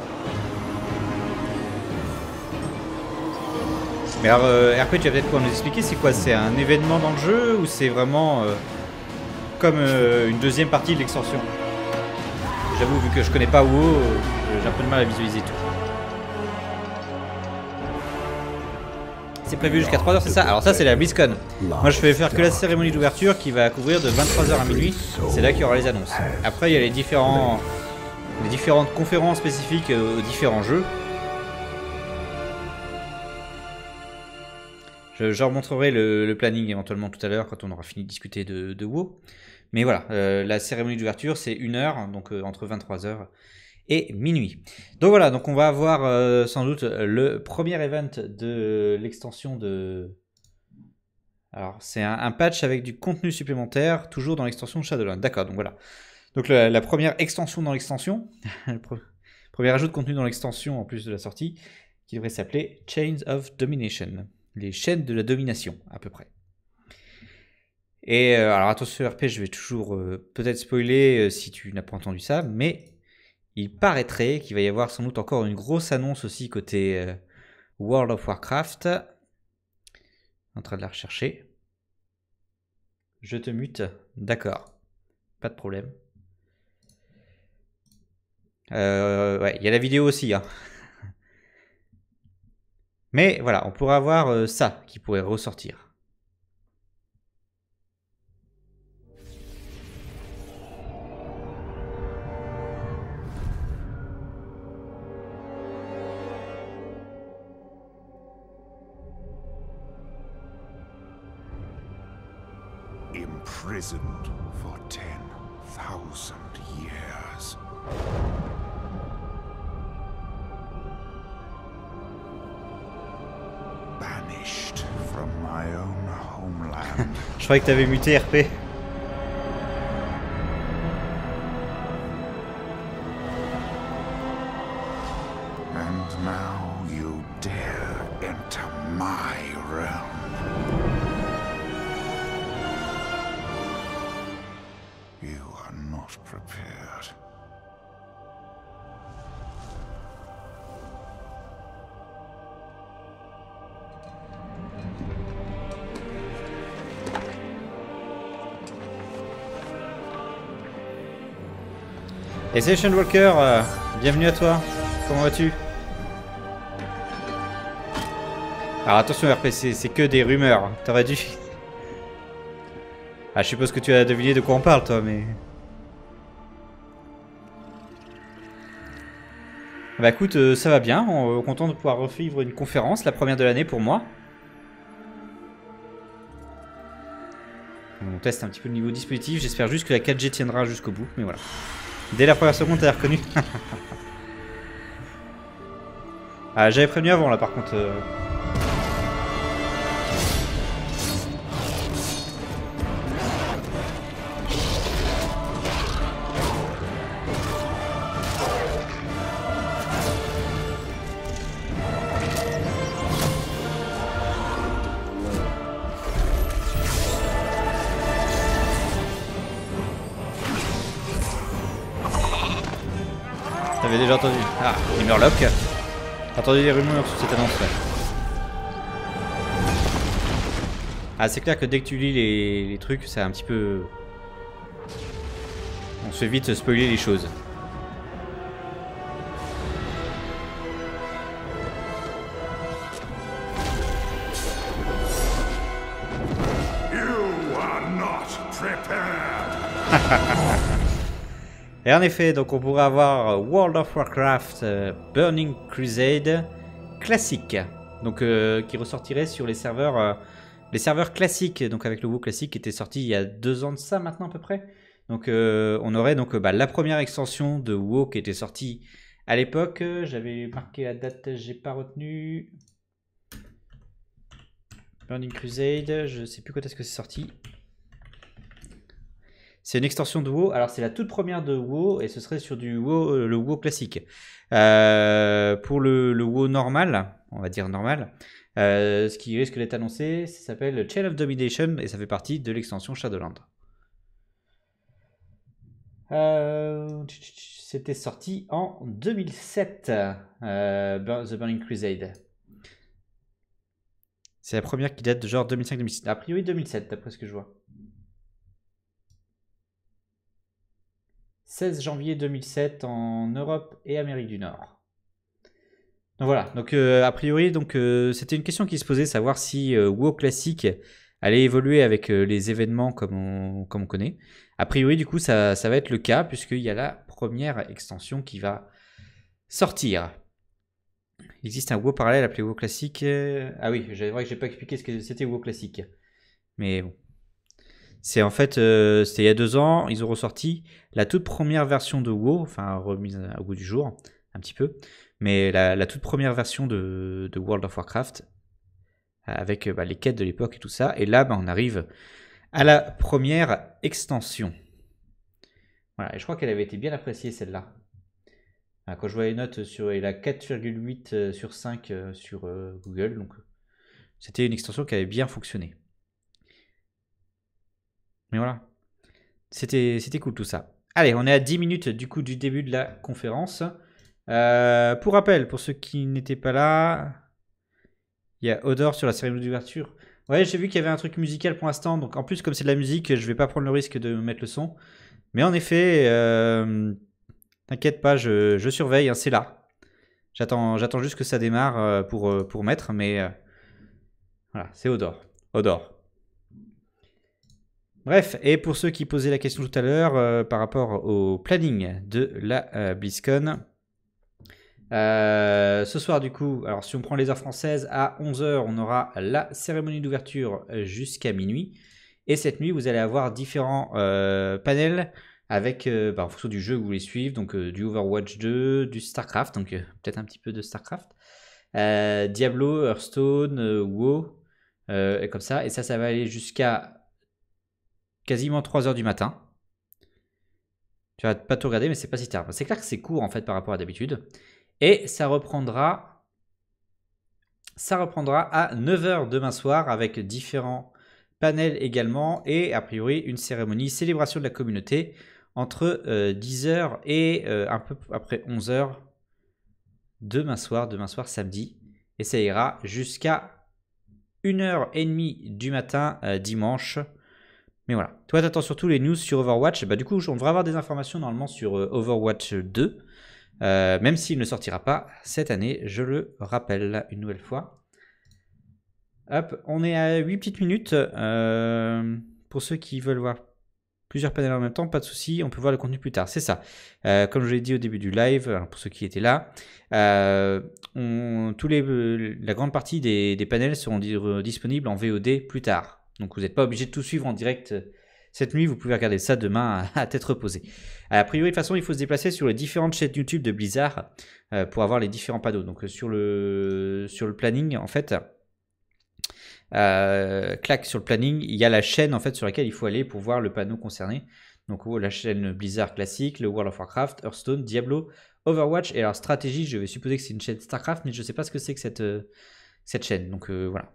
[SPEAKER 4] Mais alors, RP, tu vas peut-être pouvoir nous expliquer, c'est quoi? C'est un événement dans le jeu ou c'est vraiment comme une deuxième partie de l'extension? J'avoue, vu que je connais pas WoW, j'ai un peu de mal à visualiser tout. C'est prévu jusqu'à 3h, c'est ça? Alors ça, c'est la BlizzCon. Moi, je vais faire que la cérémonie d'ouverture qui va couvrir de 23h à minuit. C'est là qu'il y aura les annonces. Après, il y a les différentes conférences spécifiques aux différents jeux. Je remontrerai le planning éventuellement tout à l'heure quand on aura fini de discuter de WoW. Mais voilà, la cérémonie d'ouverture c'est 1h, donc entre 23h et minuit. Donc voilà, donc on va avoir sans doute le premier event de l'extension de... Alors c'est un patch avec du contenu supplémentaire, toujours dans l'extension de Shadowlands. D'accord, donc voilà. Donc la première extension dans l'extension, premier ajout de contenu dans l'extension en plus de la sortie, qui devrait s'appeler Chains of Domination. Les chaînes de la domination, à peu près. Et alors attention RP, je vais toujours peut-être spoiler si tu n'as pas entendu ça, mais il paraîtrait qu'il va y avoir sans doute encore une grosse annonce aussi côté World of Warcraft. En train de la rechercher. Je te mute. D'accord. Pas de problème. Ouais, il y a la vidéo aussi, hein. Mais voilà, on pourrait avoir ça qui pourrait ressortir.
[SPEAKER 6] Imprisoned for 10,000 years. Banished from my own homeland.
[SPEAKER 4] Je croyais que t'avais muté RP.
[SPEAKER 6] And now you dare enter my realm. You are not prepared.
[SPEAKER 4] Et Session Walker, bienvenue à toi. Comment vas-tu? Alors attention RP, c'est que des rumeurs. T'aurais dû... Ah, je suppose que tu as deviné de quoi on parle toi, mais... Bah écoute, ça va bien. On est content de pouvoir revivre une conférence, la première de l'année pour moi. On teste un petit peu le niveau dispositif. J'espère juste que la 4G tiendra jusqu'au bout, mais voilà. Dès la première seconde, t'as reconnu. Ah, j'avais prévenu avant là par contre. T'avais déjà entendu. Ah, les Murlocs. T'as entendu des rumeurs sur cette annonce, ouais. Ah, c'est clair que dès que tu lis les trucs, c'est un petit peu... On se fait vite spoiler les choses. Et en effet, donc on pourrait avoir World of Warcraft Burning Crusade classique, donc qui ressortirait sur les serveurs classiques, donc avec le WoW classique qui était sorti il y a 2 ans de ça maintenant à peu près. Donc on aurait donc la première extension de WoW qui était sortie à l'époque. J'avais marqué la date, j'ai pas retenu. Burning Crusade, je sais plus quand est-ce que c'est sorti. C'est une extension de WoW. Alors c'est la toute première de WoW et ce serait sur du WoW, le WoW classique. Pour le WoW normal, on va dire normal, ce qui risque d'être annoncé, ça s'appelle Chain of Domination et ça fait partie de l'extension Shadowland. C'était sorti en 2007, The Burning Crusade. C'est la première qui date de genre 2005-2006. A priori 2007 d'après ce que je vois. 16 janvier 2007 en Europe et Amérique du Nord. Donc voilà, donc a priori c'était une question qui se posait, savoir si WoW classique allait évoluer avec les événements comme on connaît. A priori du coup ça va être le cas puisqu'il y a la première extension qui va sortir. Il existe un WoW parallèle appelé WoW classique. Ah oui, c'est vrai que j'ai pas expliqué ce que c'était WoW classique. Mais bon. C'est en fait, c'était il y a 2 ans, ils ont ressorti la toute première version de WoW, enfin remise au goût du jour, un petit peu, mais la toute première version de World of Warcraft, avec les quêtes de l'époque et tout ça, et là on arrive à la première extension. Voilà, et je crois qu'elle avait été bien appréciée celle-là. Quand je vois les notes, elle a 4,8 sur 5 sur Google, donc c'était une extension qui avait bien fonctionné. Mais voilà, c'était cool tout ça. Allez, on est à 10 minutes du coup du début de la conférence. Pour rappel, pour ceux qui n'étaient pas là, il y a Odor sur la cérémonie d'ouverture. Ouais, j'ai vu qu'il y avait un truc musical pour l'instant, donc en plus comme c'est de la musique, je vais pas prendre le risque de mettre le son. Mais en effet, t'inquiète pas, je surveille, hein, c'est là. J'attends juste que ça démarre pour mettre, mais voilà, c'est Odor. Bref, et pour ceux qui posaient la question tout à l'heure par rapport au planning de la BlizzCon, ce soir du coup, alors si on prend les heures françaises, à 11h on aura la cérémonie d'ouverture jusqu'à minuit, et cette nuit vous allez avoir différents panels avec, en fonction du jeu que vous voulez suivre, donc du Overwatch 2, du StarCraft, donc peut-être un petit peu de StarCraft, Diablo, Hearthstone, WoW, et comme ça, et ça va aller jusqu'à quasiment 3h du matin. Tu vas pas tout regarder, mais c'est pas si tard. C'est clair que c'est court en fait par rapport à d'habitude. Et ça reprendra à 9h demain soir avec différents panels également. Et a priori une cérémonie célébration de la communauté entre 10h et un peu après 11h demain soir samedi. Et ça ira jusqu'à 1h30 du matin dimanche. Mais voilà, toi t'attends surtout les news sur Overwatch. Du coup on devrait avoir des informations normalement sur Overwatch 2, même s'il ne sortira pas cette année, je le rappelle une nouvelle fois. Hop, on est à 8 petites minutes. Pour ceux qui veulent voir plusieurs panels en même temps, pas de souci, on peut voir le contenu plus tard, c'est ça. Comme je l'ai dit au début du live, pour ceux qui étaient là, la grande partie des panels seront disponibles en VOD plus tard. Donc vous n'êtes pas obligé de tout suivre en direct cette nuit, vous pouvez regarder ça demain à tête reposée. A priori, de toute façon, il faut se déplacer sur les différentes chaînes YouTube de Blizzard pour avoir les différents panneaux. Donc sur le planning, en fait, sur le planning, il y a la chaîne en fait sur laquelle il faut aller pour voir le panneau concerné. Donc la chaîne Blizzard classique, le World of Warcraft, Hearthstone, Diablo, Overwatch et alors stratégie, je vais supposer que c'est une chaîne StarCraft, mais je ne sais pas ce que c'est que cette chaîne. Donc voilà.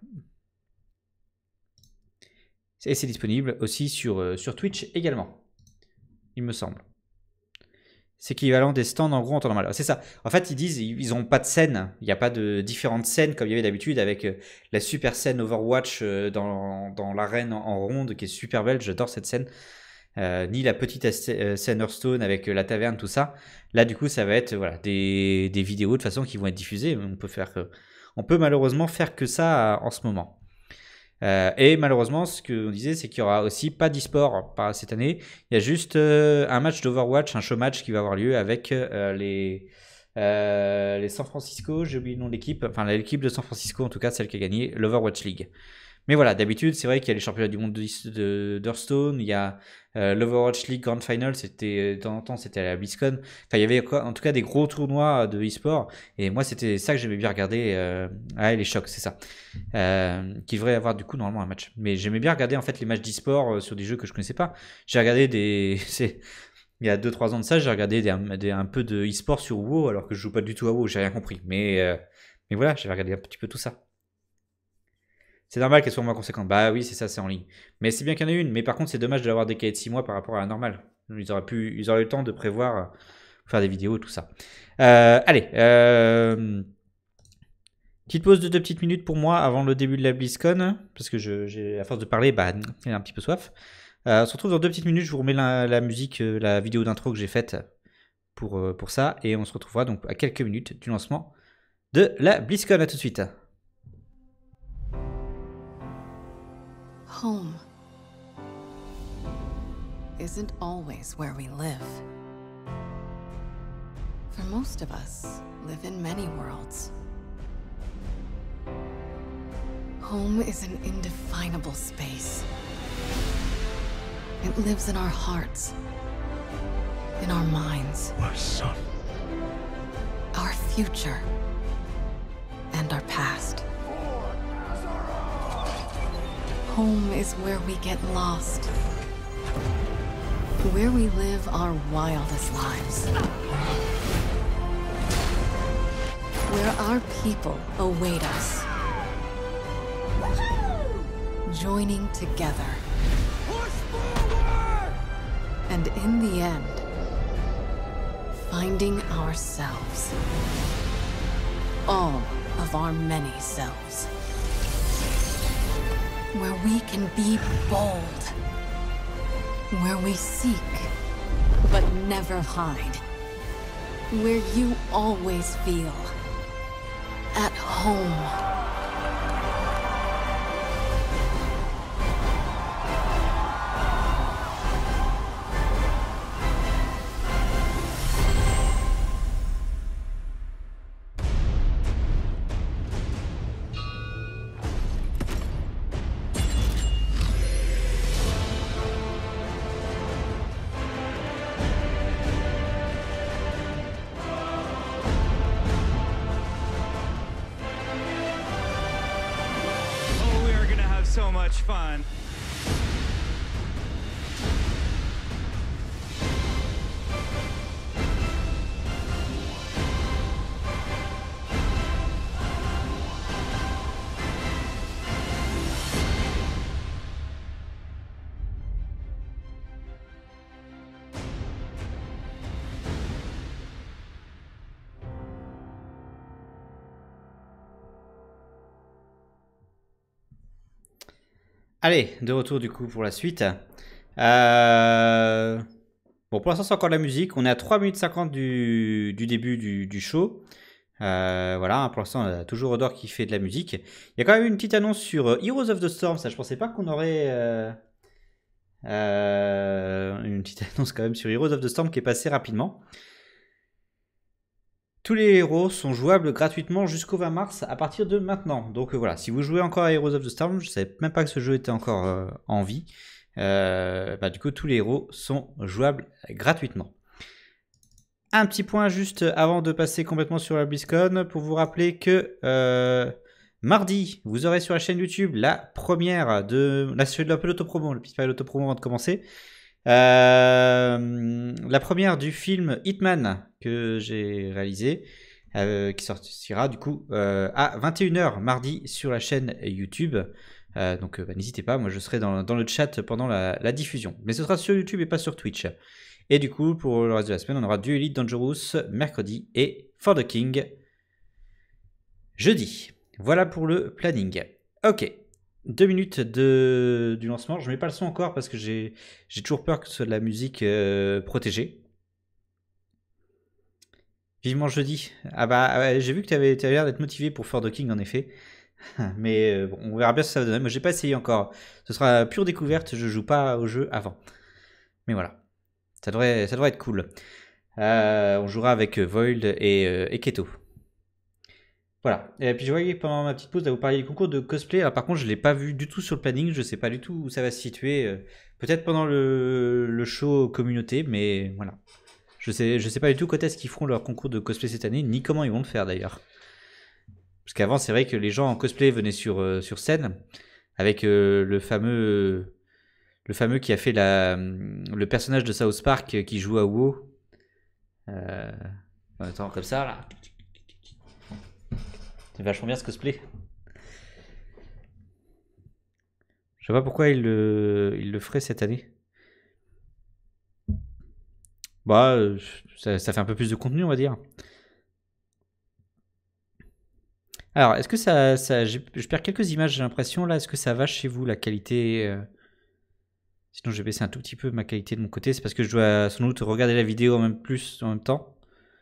[SPEAKER 4] Et c'est disponible aussi sur Twitch également, il me semble. C'est équivalent des stands en gros en temps normal. C'est ça. En fait, ils disent ils n'ont pas de scène. Il n'y a pas de différentes scènes comme il y avait d'habitude avec la super scène Overwatch dans l'arène en ronde qui est super belle. J'adore cette scène. Ni la petite scène Hearthstone avec la taverne, tout ça. Là, du coup, ça va être des vidéos de façon qui vont être diffusées. On peut malheureusement faire que ça en ce moment. Et malheureusement, ce qu'on disait, c'est qu'il n'y aura aussi pas d'e-sport cette année. Il y a juste un match d'Overwatch, un show match qui va avoir lieu avec les San Francisco, j'ai oublié le nom de l'équipe, enfin l'équipe de San Francisco en tout cas, celle qui a gagné l'Overwatch League. Mais voilà, d'habitude, c'est vrai qu'il y a les championnats du monde d'Hearthstone, il y a l'Overwatch League Grand Final, c'était de temps en temps, c'était à la BlizzCon. Enfin, il y avait en tout cas des gros tournois de e-sport, et moi, c'était ça que j'aimais bien regarder. Les chocs, c'est ça. Qui devrait avoir du coup normalement un match. Mais j'aimais bien regarder en fait les matchs d'e-sport sur des jeux que je connaissais pas. J'ai regardé il y a 2-3 ans de ça, j'ai regardé un peu de e-sport sur WoW, alors que je joue pas du tout à WoW, j'ai rien compris. Mais voilà, j'avais regardé un petit peu tout ça. C'est normal qu'elle soit moins conséquente. Bah oui, c'est ça, c'est en ligne. Mais c'est bien qu'il y en ait une. Mais par contre, c'est dommage d'avoir décalé de 6 mois par rapport à la normale. Ils auraient eu le temps de prévoir, faire des vidéos et tout ça. Allez. Petite pause de 2 petites minutes pour moi avant le début de la BlizzCon. Parce que à force de parler, j'ai un petit peu soif. On se retrouve dans 2 petites minutes. Je vous remets la musique, la vidéo d'intro que j'ai faite pour ça. Et on se retrouvera donc à quelques minutes du lancement de la BlizzCon. À tout de suite.
[SPEAKER 1] Home isn't always where we live. For most of us, live in many worlds. Home is an indefinable space. It lives in our hearts, in our minds.
[SPEAKER 6] My son.
[SPEAKER 1] Our future, and our past. Home is where we get lost. Where we live our wildest lives. Where our people await us. Joining together. And in the end, finding ourselves. All of our many selves. Where we can be bold. Where we seek, but never hide. Where you always feel at home.
[SPEAKER 3] So much fun.
[SPEAKER 4] Allez, de retour du coup pour la suite. Bon, pour l'instant, c'est encore de la musique. On est à 3 minutes 50 du début du show. Voilà, pour l'instant, on a toujours Odor qui fait de la musique. Il y a quand même une petite annonce sur Heroes of the Storm. Ça, je pensais pas qu'on aurait une petite annonce quand même sur Heroes of the Storm qui est passée rapidement. Tous les héros sont jouables gratuitement jusqu'au 20 mars à partir de maintenant. Donc voilà, si vous jouez encore à Heroes of the Storm, je ne savais même pas que ce jeu était encore en vie. Du coup, tous les héros sont jouables gratuitement. Un petit point juste avant de passer complètement sur la BlizzCon pour vous rappeler que mardi, vous aurez sur la chaîne YouTube la première de... Là, je fais un peu l'autopromo, le petit file l'autopromo avant de commencer. La première du film Hitman que j'ai réalisé, qui sortira du coup à 21h mardi sur la chaîne YouTube. Donc n'hésitez pas, moi je serai dans le chat pendant la diffusion. Mais ce sera sur YouTube et pas sur Twitch. Et du coup, pour le reste de la semaine, on aura du Elite Dangerous mercredi et For the King jeudi. Voilà pour le planning. Ok. 2 minutes du lancement. Je mets pas le son encore parce que j'ai toujours peur que ce soit de la musique protégée. Vivement jeudi. Ah bah j'ai vu que tu avais l'air d'être motivé pour For the King en effet. Mais bon, on verra bien ce que ça va donner. Moi, j'ai pas essayé encore. Ce sera pure découverte. Je joue pas au jeu avant. Mais voilà, ça devrait être cool. On jouera avec Void et Keto. Voilà. Et puis je voyais pendant ma petite pause à vous parler du concours de cosplay. Alors, par contre, je l'ai pas vu du tout sur le planning. Je sais pas du tout où ça va se situer. Peut-être pendant le show communauté, mais voilà. Je sais pas du tout quand est-ce qu'ils feront leur concours de cosplay cette année, ni comment ils vont le faire d'ailleurs. Parce qu'avant, c'est vrai que les gens en cosplay venaient sur scène avec le fameux qui a fait le personnage de South Park qui joue à WoW. Attends, comme ça là. C'est vachement bien ce cosplay. Je sais pas pourquoi il le ferait cette année. Bah, ça fait un peu plus de contenu, on va dire. Alors, est-ce que je perds quelques images, j'ai l'impression, là. Est-ce que ça va chez vous, la qualité Sinon, je vais baisser un tout petit peu ma qualité de mon côté. C'est parce que je dois sans doute regarder la vidéo en même temps.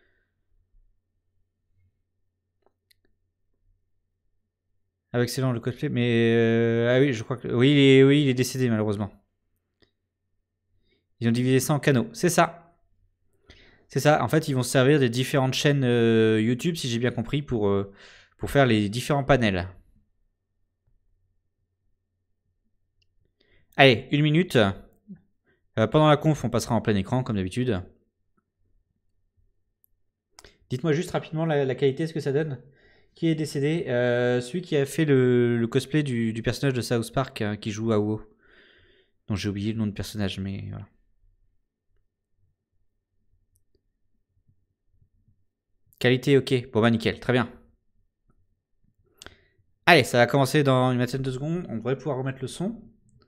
[SPEAKER 4] Ah, excellent, le cosplay. Mais, ah oui, je crois que... Oui, il est décédé, malheureusement. Ils ont divisé ça en canaux. C'est ça. C'est ça. En fait, ils vont se servir des différentes chaînes YouTube, si j'ai bien compris, pour faire les différents panels. Allez, 1 minute. Pendant la conf, on passera en plein écran, comme d'habitude. Dites-moi juste rapidement la qualité, ce que ça donne. Qui est décédé? Celui qui a fait le cosplay du personnage de South Park qui joue à WoW. Donc j'ai oublié le nom de personnage, mais voilà. Qualité, ok. Bon bah nickel, très bien. Allez, ça va commencer dans une vingtaine de secondes. On devrait pouvoir remettre le son.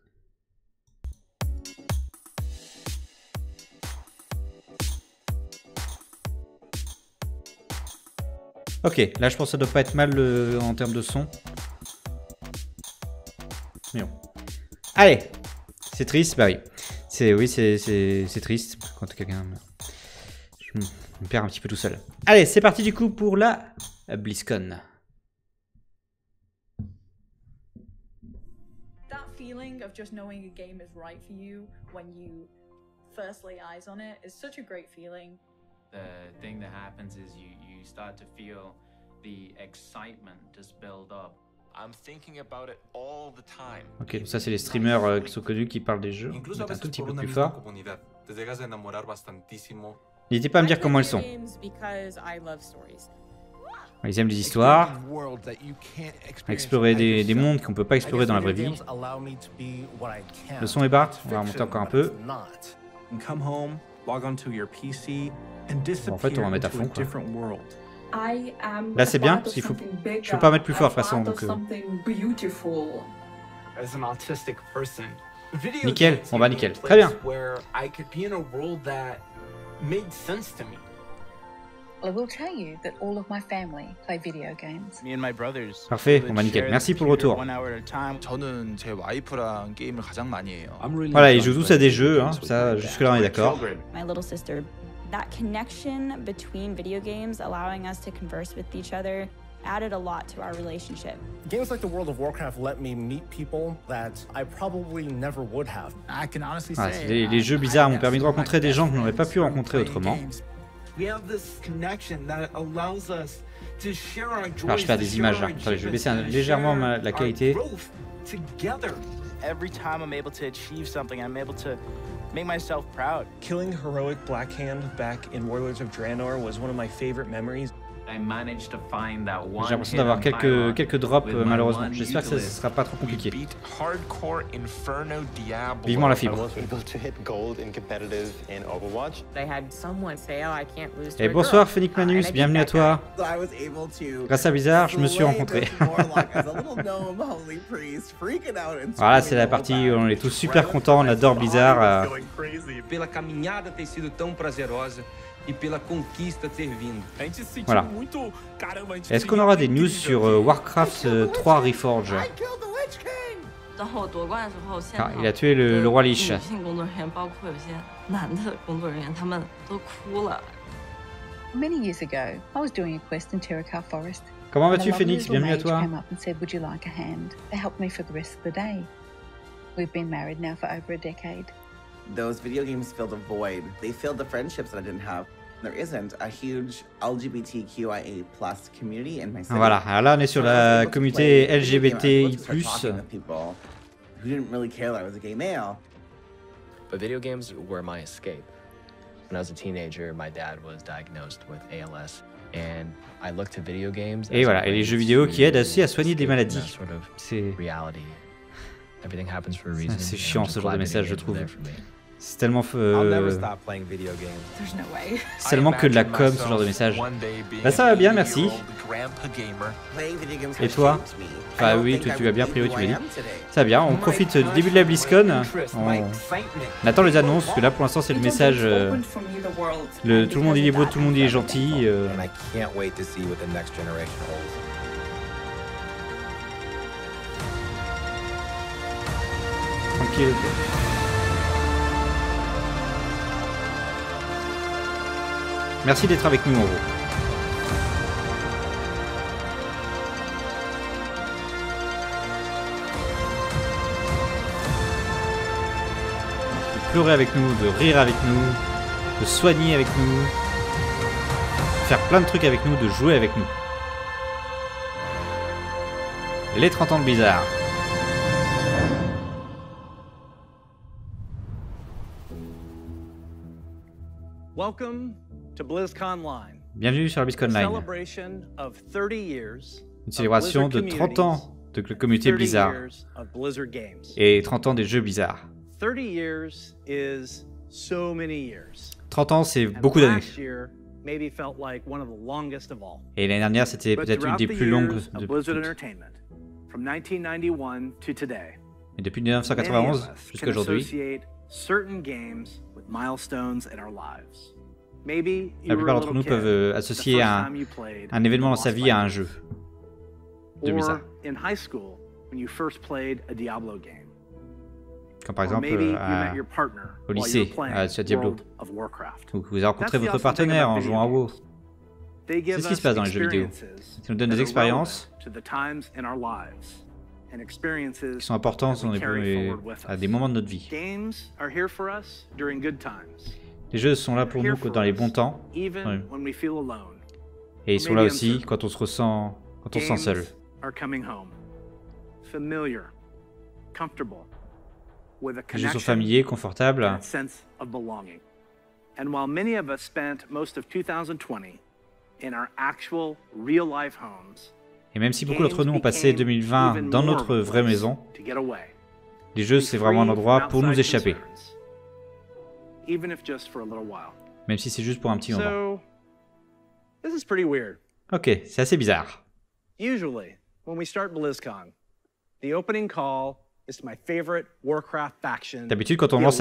[SPEAKER 4] Ok, là je pense que ça doit pas être mal en termes de son. Mais bon. Allez, c'est triste, bah oui. C'est triste quand quelqu'un... Je me perds un petit peu tout seul. Allez, c'est parti du coup pour la BlizzCon.
[SPEAKER 7] That feeling of just knowing a game is right for you when you first lay eyes on it is such a great feeling.
[SPEAKER 8] The thing that happens is you start to feel the excitement just build up. I'm thinking about it all the time.
[SPEAKER 4] Ok, donc ça c'est les streamers qui sont connus qui parlent des jeux. On est un tout petit peu plus fort. N'hésitez pas à me dire comment elles sont. Ils aiment les histoires, explorer des mondes qu'on peut pas explorer dans la vraie vie. Le son est bas, on va remonter encore un peu. Bon, en fait, on va mettre à fond, quoi. Là, c'est bien, parce qu'il faut... Je peux pas mettre plus fort, de toute façon, donc... Nickel, on va nickel. Très bien. Parfait, on va nickel. Merci pour le retour. Voilà, ils jouent tous à des jeux, hein. Ça, jusque-là, on est d'accord.
[SPEAKER 9] That connection between video games, allowing us to converse with each other, added a lot to our relationship.
[SPEAKER 10] Games like the World of Warcraft let me meet people that I probably never would have. I can honestly say,
[SPEAKER 4] les jeux bizarres m'ont permis de rencontrer des gens que je n'aurais pas pu rencontrer autrement. Alors, je perds des images là. Attendez, je vais baisser légèrement la qualité.
[SPEAKER 11] Every time I'm able to achieve something, I'm able to make myself proud.
[SPEAKER 12] Killing heroic Blackhand back in Warlords of Draenor was one of my favorite memories.
[SPEAKER 4] J'ai l'impression d'avoir quelques drops malheureusement. J'espère que ça ne sera pas trop compliqué. Vivement la fibre. Et bonsoir Phoenix Manus, bienvenue à toi. Grâce à Blizzard, je me suis rencontré. Voilà, c'est la partie où on est tous super contents, on adore Blizzard. Voilà. Est-ce qu'on aura des news sur Warcraft 3 Reforged? Ah, il a tué le roi Lich.
[SPEAKER 13] Many years ago, I was doing a quest in Terracar Forest.
[SPEAKER 4] Comment vas-tu, Phoenix? Bienvenue à toi.
[SPEAKER 13] Came up and said, "Would you like a hand?" They helped me for the rest of the day. We've been married now for over a decade.
[SPEAKER 14] Those video games filled a void. They filled the friendships that I didn't have. There isn't a huge LGBTQIA+ community in my city.
[SPEAKER 4] Voilà, alors là on est sur la communauté LGBTI+.
[SPEAKER 14] Who didn't really care that I was a gay male.
[SPEAKER 15] But video games were my escape. When I was a teenager, my dad was diagnosed with ALS, and I looked to video games.
[SPEAKER 4] Et voilà, et les jeux vidéo qui aident aussi à soigner des maladies. C'est chiant ce genre de message, je trouve. C'est tellement c'est tellement que de la com, ce genre de message. Bah ça va bien, merci. Et toi? Enfin oui, tu vas bien, a priori tu m'as dit. Ça va bien, on profite du début de la BlizzCon. On attend les annonces, parce que là pour l'instant c'est le message... tout le monde il est beau, tout le monde il est gentil. Tranquille. Merci d'être avec nous en gros. De pleurer avec nous, de rire avec nous, de soigner avec nous, de faire plein de trucs avec nous, de jouer avec nous. Les 30 ans de Blizzard.
[SPEAKER 16] Welcome to BlizzCon Line.
[SPEAKER 4] Bienvenue sur la BlizzCon Line. Une célébration de 30 ans de la communauté Blizzard et 30 ans des jeux Blizzard. 30 ans, c'est beaucoup d'années. Et l'année dernière, c'était peut-être une des plus longues de toutes. Et depuis 1991 jusqu'à aujourd'hui, la plupart d'entre nous peuvent associer un événement dans sa vie à un jeu de Blizzard. Comme par exemple au lycée, à Diablo, où vous avez rencontré votre partenaire en jouant à WoW. C'est ce qui se passe dans les jeux vidéo. Ça nous donne des expériences qui sont importantes à des moments de notre vie. Les jeux sont là pour nous dans les bons temps, et ils sont là aussi quand on se sent seul. Les jeux sont familiers, confortables. Et même si beaucoup d'entre nous ont passé 2020 dans notre vraie maison, les jeux c'est vraiment un endroit pour nous échapper. Même si c'est juste pour un petit moment. Ok, c'est assez bizarre. D'habitude, quand on lance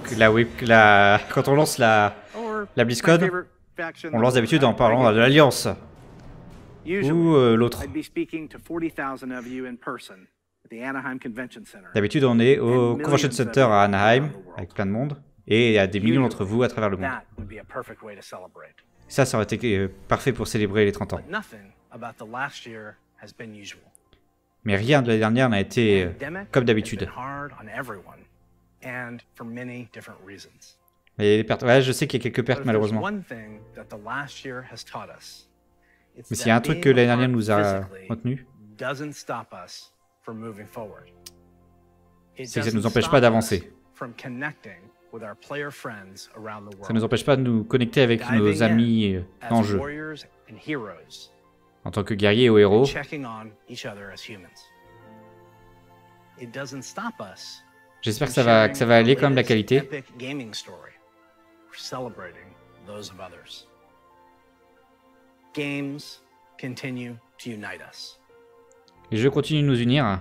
[SPEAKER 4] la BlizzCon, on lance d'habitude en parlant de l'Alliance. Ou l'autre. D'habitude, on est au Convention Center à Anaheim, avec plein de monde, et il y a des millions d'entre vous à travers le monde. Ça aurait été parfait pour célébrer les 30 ans. Mais rien de l'année dernière n'a été comme d'habitude. Et ouais, je sais qu'il y a quelques pertes malheureusement. Mais s'il y a un truc que l'année dernière nous a retenu, c'est que ça ne nous empêche pas d'avancer. Ça ne nous empêche pas de nous connecter avec nos amis en jeu, en tant que guerriers ou héros. J'espère que ça va aller comme la qualité. Les jeux continuent de nous unir.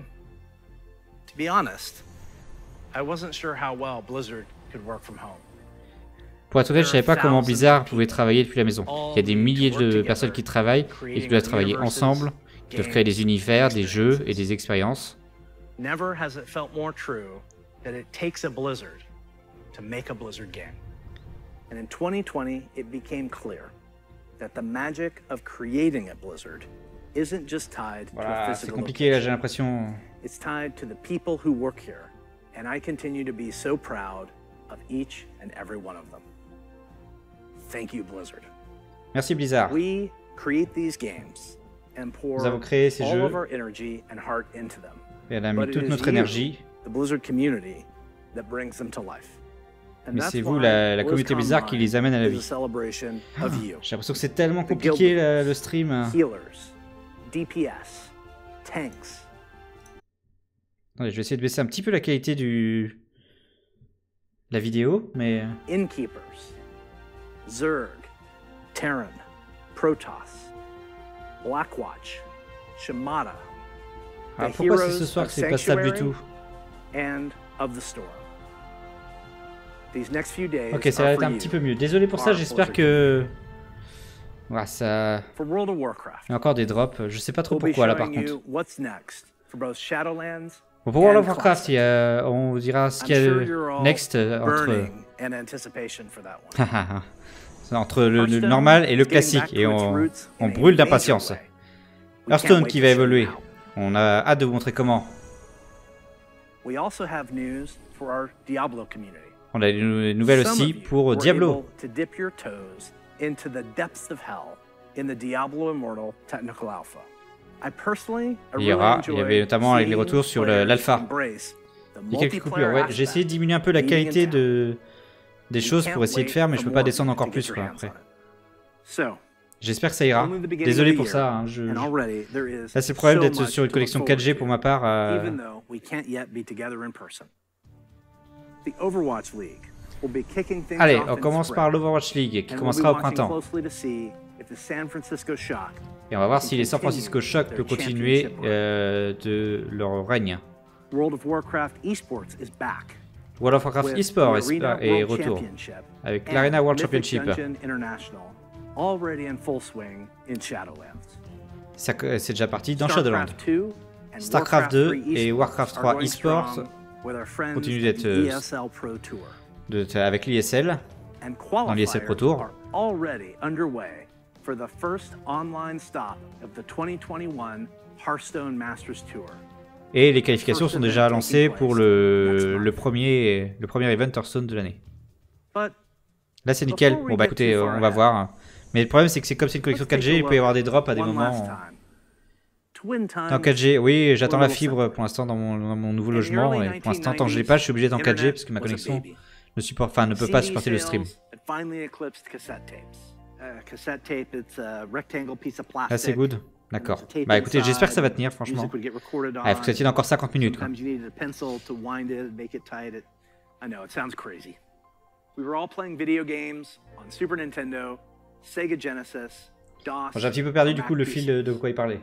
[SPEAKER 4] Pour être honnête, je ne savais pas comment Blizzard pouvait travailler depuis la maison. Il y a des milliers de personnes qui travaillent et qui doivent travailler ensemble, qui doivent créer des univers, des jeux et des expériences.
[SPEAKER 16] Never has it felt more true that it takes a Blizzard to make a Blizzard game. And in 2020, it became clear that the magic of creating at Blizzard isn't just tied to a
[SPEAKER 4] Voilà, c'est
[SPEAKER 16] physical
[SPEAKER 4] compliqué là, j'ai
[SPEAKER 16] location.
[SPEAKER 4] l'impression.
[SPEAKER 16] It's tied to the people who work here, and I continue to be so proud of each and every one of them. Thank you, Blizzard.
[SPEAKER 4] Merci Blizzard.
[SPEAKER 16] We create these games and pour
[SPEAKER 4] Nous avons créé ces
[SPEAKER 16] all
[SPEAKER 4] jeux
[SPEAKER 16] of our energy and heart into them.
[SPEAKER 4] et on a mis
[SPEAKER 16] But it
[SPEAKER 4] toute
[SPEAKER 16] is
[SPEAKER 4] notre
[SPEAKER 16] you,
[SPEAKER 4] énergie.
[SPEAKER 16] the Blizzard community, that brings them to life. And
[SPEAKER 4] Mais
[SPEAKER 16] that's
[SPEAKER 4] c'est vous,
[SPEAKER 16] why
[SPEAKER 4] la communauté Blizzard, qui les amène à la
[SPEAKER 16] is a
[SPEAKER 4] vie.
[SPEAKER 16] celebration of you.
[SPEAKER 4] J'ai l'impression que c'est tellement compliqué le stream.
[SPEAKER 16] Healers, DPS, tanks.
[SPEAKER 4] Attendez, je vais essayer de baisser un petit peu la qualité la vidéo, mais...
[SPEAKER 16] Innkeepers, Zerg, Terran, Protoss, Blackwatch, Shimada.
[SPEAKER 4] Ah, pourquoi c'est ce soir que c'est pas stable du tout?
[SPEAKER 16] And of the storm. These next few days
[SPEAKER 4] Ok, ça va être un petit peu mieux. Désolé pour ça, j'espère que... Ouais, ça...
[SPEAKER 16] For World of Warcraft,
[SPEAKER 4] il y a encore des drops, je sais pas trop
[SPEAKER 16] we'll be
[SPEAKER 4] pourquoi là par
[SPEAKER 16] showing
[SPEAKER 4] contre.
[SPEAKER 16] you what's next for both Shadowlands
[SPEAKER 4] Bon, pour World
[SPEAKER 16] and
[SPEAKER 4] of Warcraft, on vous dira ce qu'il y a
[SPEAKER 16] I'm sure you're all
[SPEAKER 4] next entre...
[SPEAKER 16] burning in anticipation for that one.
[SPEAKER 4] entre le normal et le classique, et on brûle d'impatience. Hearthstone qui va évoluer. On a hâte de vous montrer comment.
[SPEAKER 16] We also have news for our Diablo community.
[SPEAKER 4] On a des nouvelles
[SPEAKER 16] Some
[SPEAKER 4] aussi
[SPEAKER 16] of you
[SPEAKER 4] pour
[SPEAKER 16] were
[SPEAKER 4] Diablo.
[SPEAKER 16] able to dip your toes into the depths of hell in the Diablo Immortal Technical Alpha. I personally,
[SPEAKER 4] Il y avait notamment avec les retours sur l'alpha. Il y a quelques coupures. Ouais, j'ai essayé de diminuer un peu la qualité des choses pour essayer de faire, mais je peux pas descendre encore plus quoi, après. J'espère que ça ira. Désolé pour ça. Hein, là, c'est le problème d'être sur une connexion 4G pour ma part. Allez, on commence par l'Overwatch League qui commencera au printemps. Et on va voir si les San Francisco Shock peuvent continuer de leur règne.
[SPEAKER 16] World of Warcraft Esports is back.
[SPEAKER 4] World of Warcraft Esports est retour avec l'Arena World Championship. C'est déjà parti dans Shadowlands. StarCraft 2 et Warcraft 3 Esports continuent d'être avec l'ISL dans l'ISL Pro Tour.
[SPEAKER 16] For the first online stop of the 2021 Hearthstone Masters Tour.
[SPEAKER 4] Et les qualifications sont déjà lancées pour le premier event Hearthstone de l'année. Là c'est nickel. Bon bah écoutez, on va voir. Mais le problème c'est que c'est comme c'est une connexion 4G, il peut y avoir des drops à des moments. En 4G, oui, j'attends la fibre pour l'instant dans mon nouveau logement. Et pour l'instant, tant que je l'ai pas, je suis obligé d'en 4G parce que ma connexion ne peut pas supporter le stream. Ah c'est good. D'accord. Bah écoutez, j'espère que ça va tenir franchement. Ah, il faut que ça tienne encore 50 minutes. Quoi. J'ai un petit peu perdu du coup le fil de quoi il parlait.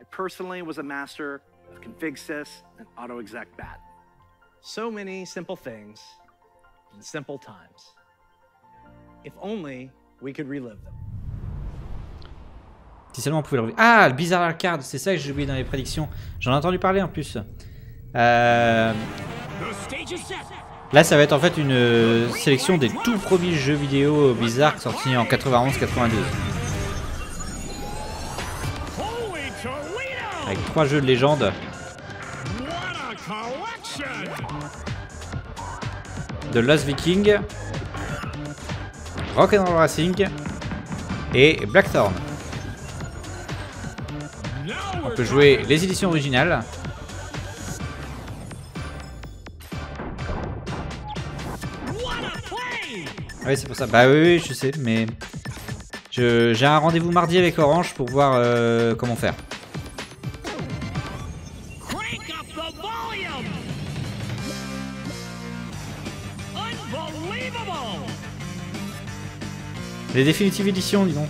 [SPEAKER 16] So many simple things in simple times. If only we could relive them.
[SPEAKER 4] Si seulement on pouvait le revivre. Ah, le Bizarre Card, c'est ça que j'ai oublié dans les prédictions. J'en ai entendu parler en plus. Là, ça va être en fait une sélection des tout premiers jeux vidéo Blizzard sortis en 91-92. Avec 3 jeux de légende. The Lost Viking, Rock'n'Roll Racing et Blackthorn. On peut jouer les éditions originales. Oui, c'est pour ça. Bah oui, je sais, mais j'ai un rendez-vous mardi avec Orange pour voir comment faire. Les définitives éditions, dis donc.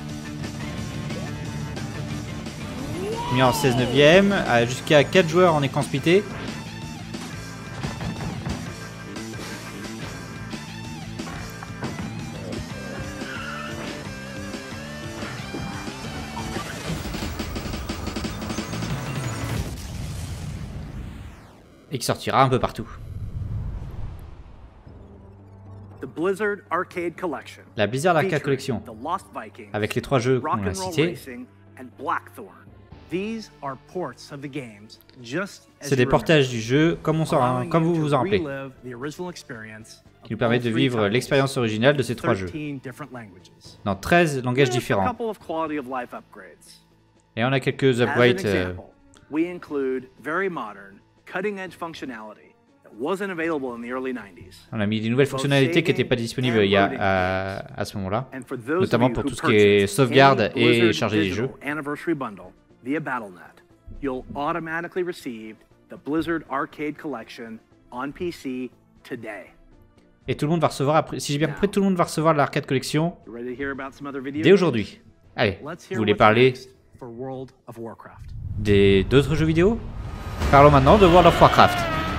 [SPEAKER 4] Mis en 16/9, jusqu'à 4 joueurs en écran splitté. Et qui sortira un peu partout.
[SPEAKER 16] Blizzard Arcade Collection.
[SPEAKER 4] La Blizzard Arcade Collection, avec les 3 jeux qu'on a cités. C'est des portages du jeu, comme vous vous en rappelez, qui nous permettent de vivre l'expérience originale de ces 3 jeux, dans 13 langages différents. Et on a quelques upgrades. On a mis des nouvelles fonctionnalités qui n'étaient pas disponibles à ce moment-là, notamment pour tout ce qui est sauvegarde et charger les jeux. Et tout le monde va recevoir, si j'ai bien compris, tout le monde va recevoir l'Arcade Collection dès aujourd'hui. Allez, vous voulez parler d'autres jeux vidéo? Parlons maintenant de World of Warcraft.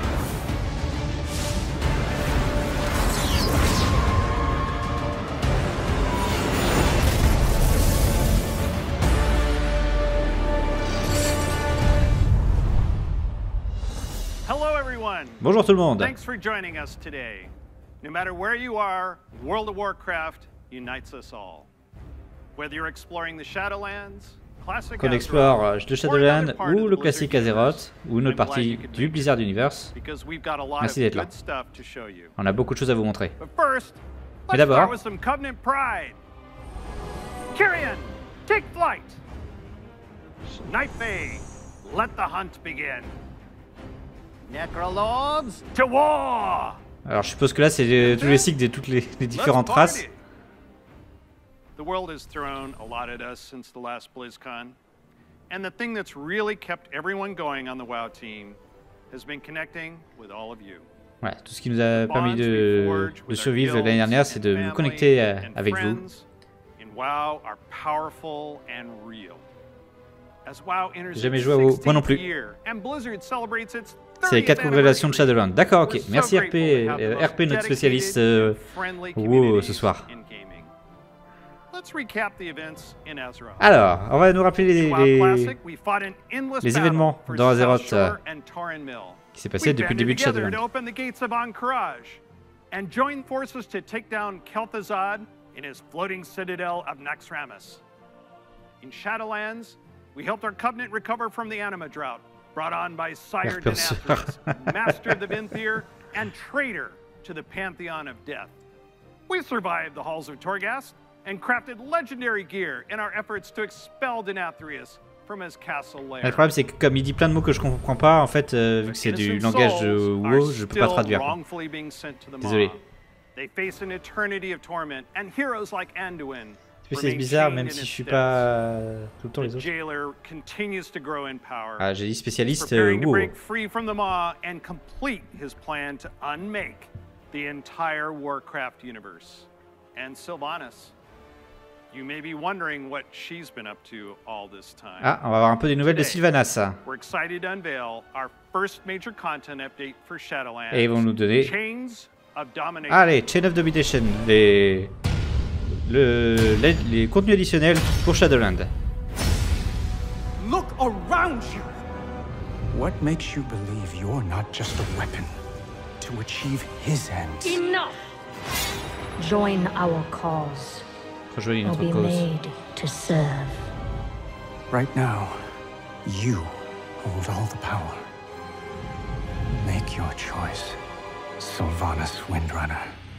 [SPEAKER 4] Bonjour tout le monde.
[SPEAKER 17] Thanks for joining us today. No matter where you are, World of Warcraft unites us all. Whether you're exploring the Shadowlands, classic
[SPEAKER 4] qu'on explore le Shadowlands ou le classique Azeroth ou une autre partie du Blizzard Universe. Merci d'être là. On a beaucoup de choses à vous montrer. Mais d'abord,
[SPEAKER 17] Kyrian, take flight. Night Fae, let the hunt begin. Necrolords, to war.
[SPEAKER 4] Alors je suppose que là c'est tous les cycles de toutes les différentes races.
[SPEAKER 17] The world has thrown a lot at us since the last BlizzCon, and the thing that's really kept everyone going on the WoW team has been connecting with all of you.
[SPEAKER 4] Ouais, tout ce qui nous a permis de survivre l'année dernière, c'est de nous connecter avec vous. J'ai jamais joué à WoW, moi non plus. C'est les 4 congrégations de Shadowlands. D'accord, ok. Merci RP, notre spécialiste WoW ce soir. Alors, on va nous rappeler les événements dans Azeroth qui s'est passé depuis le début de Shadowlands.
[SPEAKER 17] And join forces to take down Kel'Thuzad in his floating citadel of Naxxramas. In Shadowlands, we helped our Covenant recover from the anima drought brought on by Sire Denathrius, master of the Venthyr and traitor to the Pantheon of Death. We survived the halls of Torghast and crafted legendary gear in our efforts to expel Denathrius from his castle lair.
[SPEAKER 4] Le problème c'est que comme il dit plein de mots que je comprends pas, en fait, vu que c'est du langage de WoW, je peux pas traduire. Désolé.
[SPEAKER 17] They face an eternity of torment and heroes like Anduin.
[SPEAKER 4] C'est bizarre, même si je suis pas tout le temps les autres. Ah, j'ai dit spécialiste WoW. Ah, on va avoir un peu des nouvelles de Sylvanas. Et ils vont nous donner... Allez, Chain of Domination, les contenus additionnels pour Shadowlands.
[SPEAKER 18] Look around you. What makes you believe you're not just a weapon to achieve his ends?
[SPEAKER 5] Enough. Join our cause.
[SPEAKER 4] Rejoignez notre
[SPEAKER 5] Be
[SPEAKER 4] cause.
[SPEAKER 5] made to serve.
[SPEAKER 18] Right now, you hold all the power. Make your choice, Sylvanas Windrunner.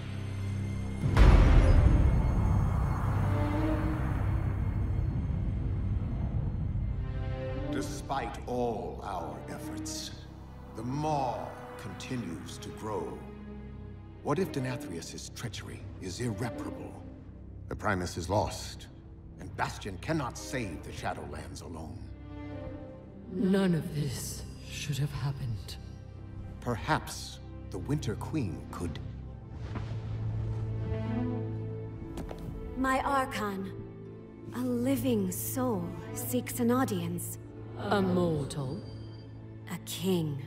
[SPEAKER 19] Despite all our efforts, the Maw continues to grow. What if Denathrius' treachery is irreparable? The Primus is lost, and Bastion cannot save the Shadowlands alone.
[SPEAKER 1] None of this should have happened.
[SPEAKER 19] Perhaps the Winter Queen could...
[SPEAKER 20] My Archon, a living soul, seeks an audience.
[SPEAKER 1] A mortal?
[SPEAKER 20] A king.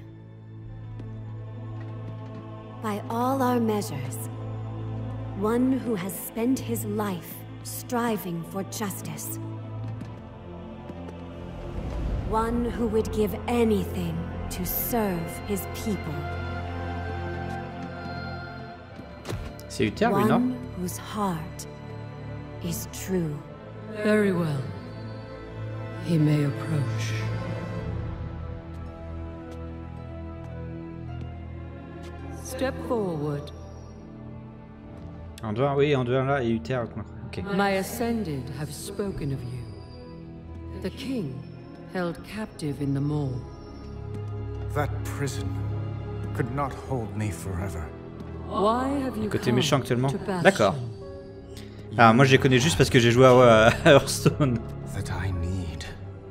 [SPEAKER 20] By all our measures, one who has spent his life striving for justice. One who would give anything to serve his people.
[SPEAKER 4] C'est Uther, lui, non?
[SPEAKER 20] One whose heart is true.
[SPEAKER 21] Very well. He may approach. Step forward.
[SPEAKER 4] Anduin, oui, Anduin là et Uther. Ok.
[SPEAKER 21] My ascended have spoken of you. The king held captive in the mall.
[SPEAKER 18] That prison could not hold me forever.
[SPEAKER 21] Why have you
[SPEAKER 4] Côté
[SPEAKER 21] come
[SPEAKER 4] méchant actuellement.
[SPEAKER 21] to Bastion?
[SPEAKER 4] D'accord. Alors moi je les connais juste parce que j'ai joué à Hearthstone.
[SPEAKER 18] That I need.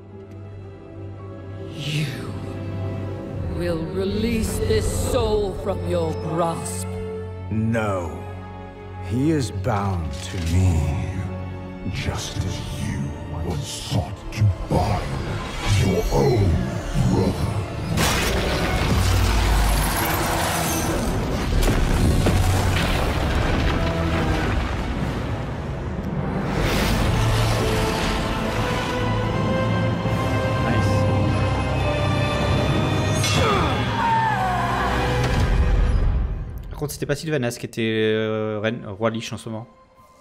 [SPEAKER 21] You will release this soul from your grasp.
[SPEAKER 18] No. He is bound to me. Just as you once sought to bind your own brother.
[SPEAKER 4] Par contre, c'était pas Sylvanas qui était roi Lich en ce moment.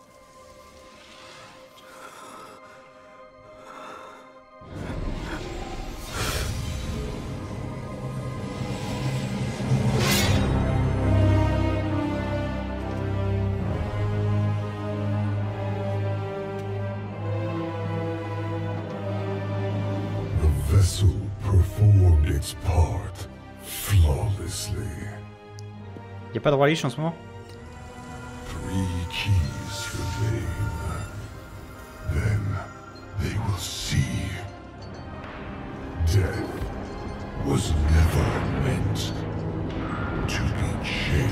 [SPEAKER 6] The vessel performed its part flawlessly.
[SPEAKER 4] Y'a pas de roi Lich en ce moment?
[SPEAKER 6] 3 keys remain. Then they will see. Death was never meant to be chained.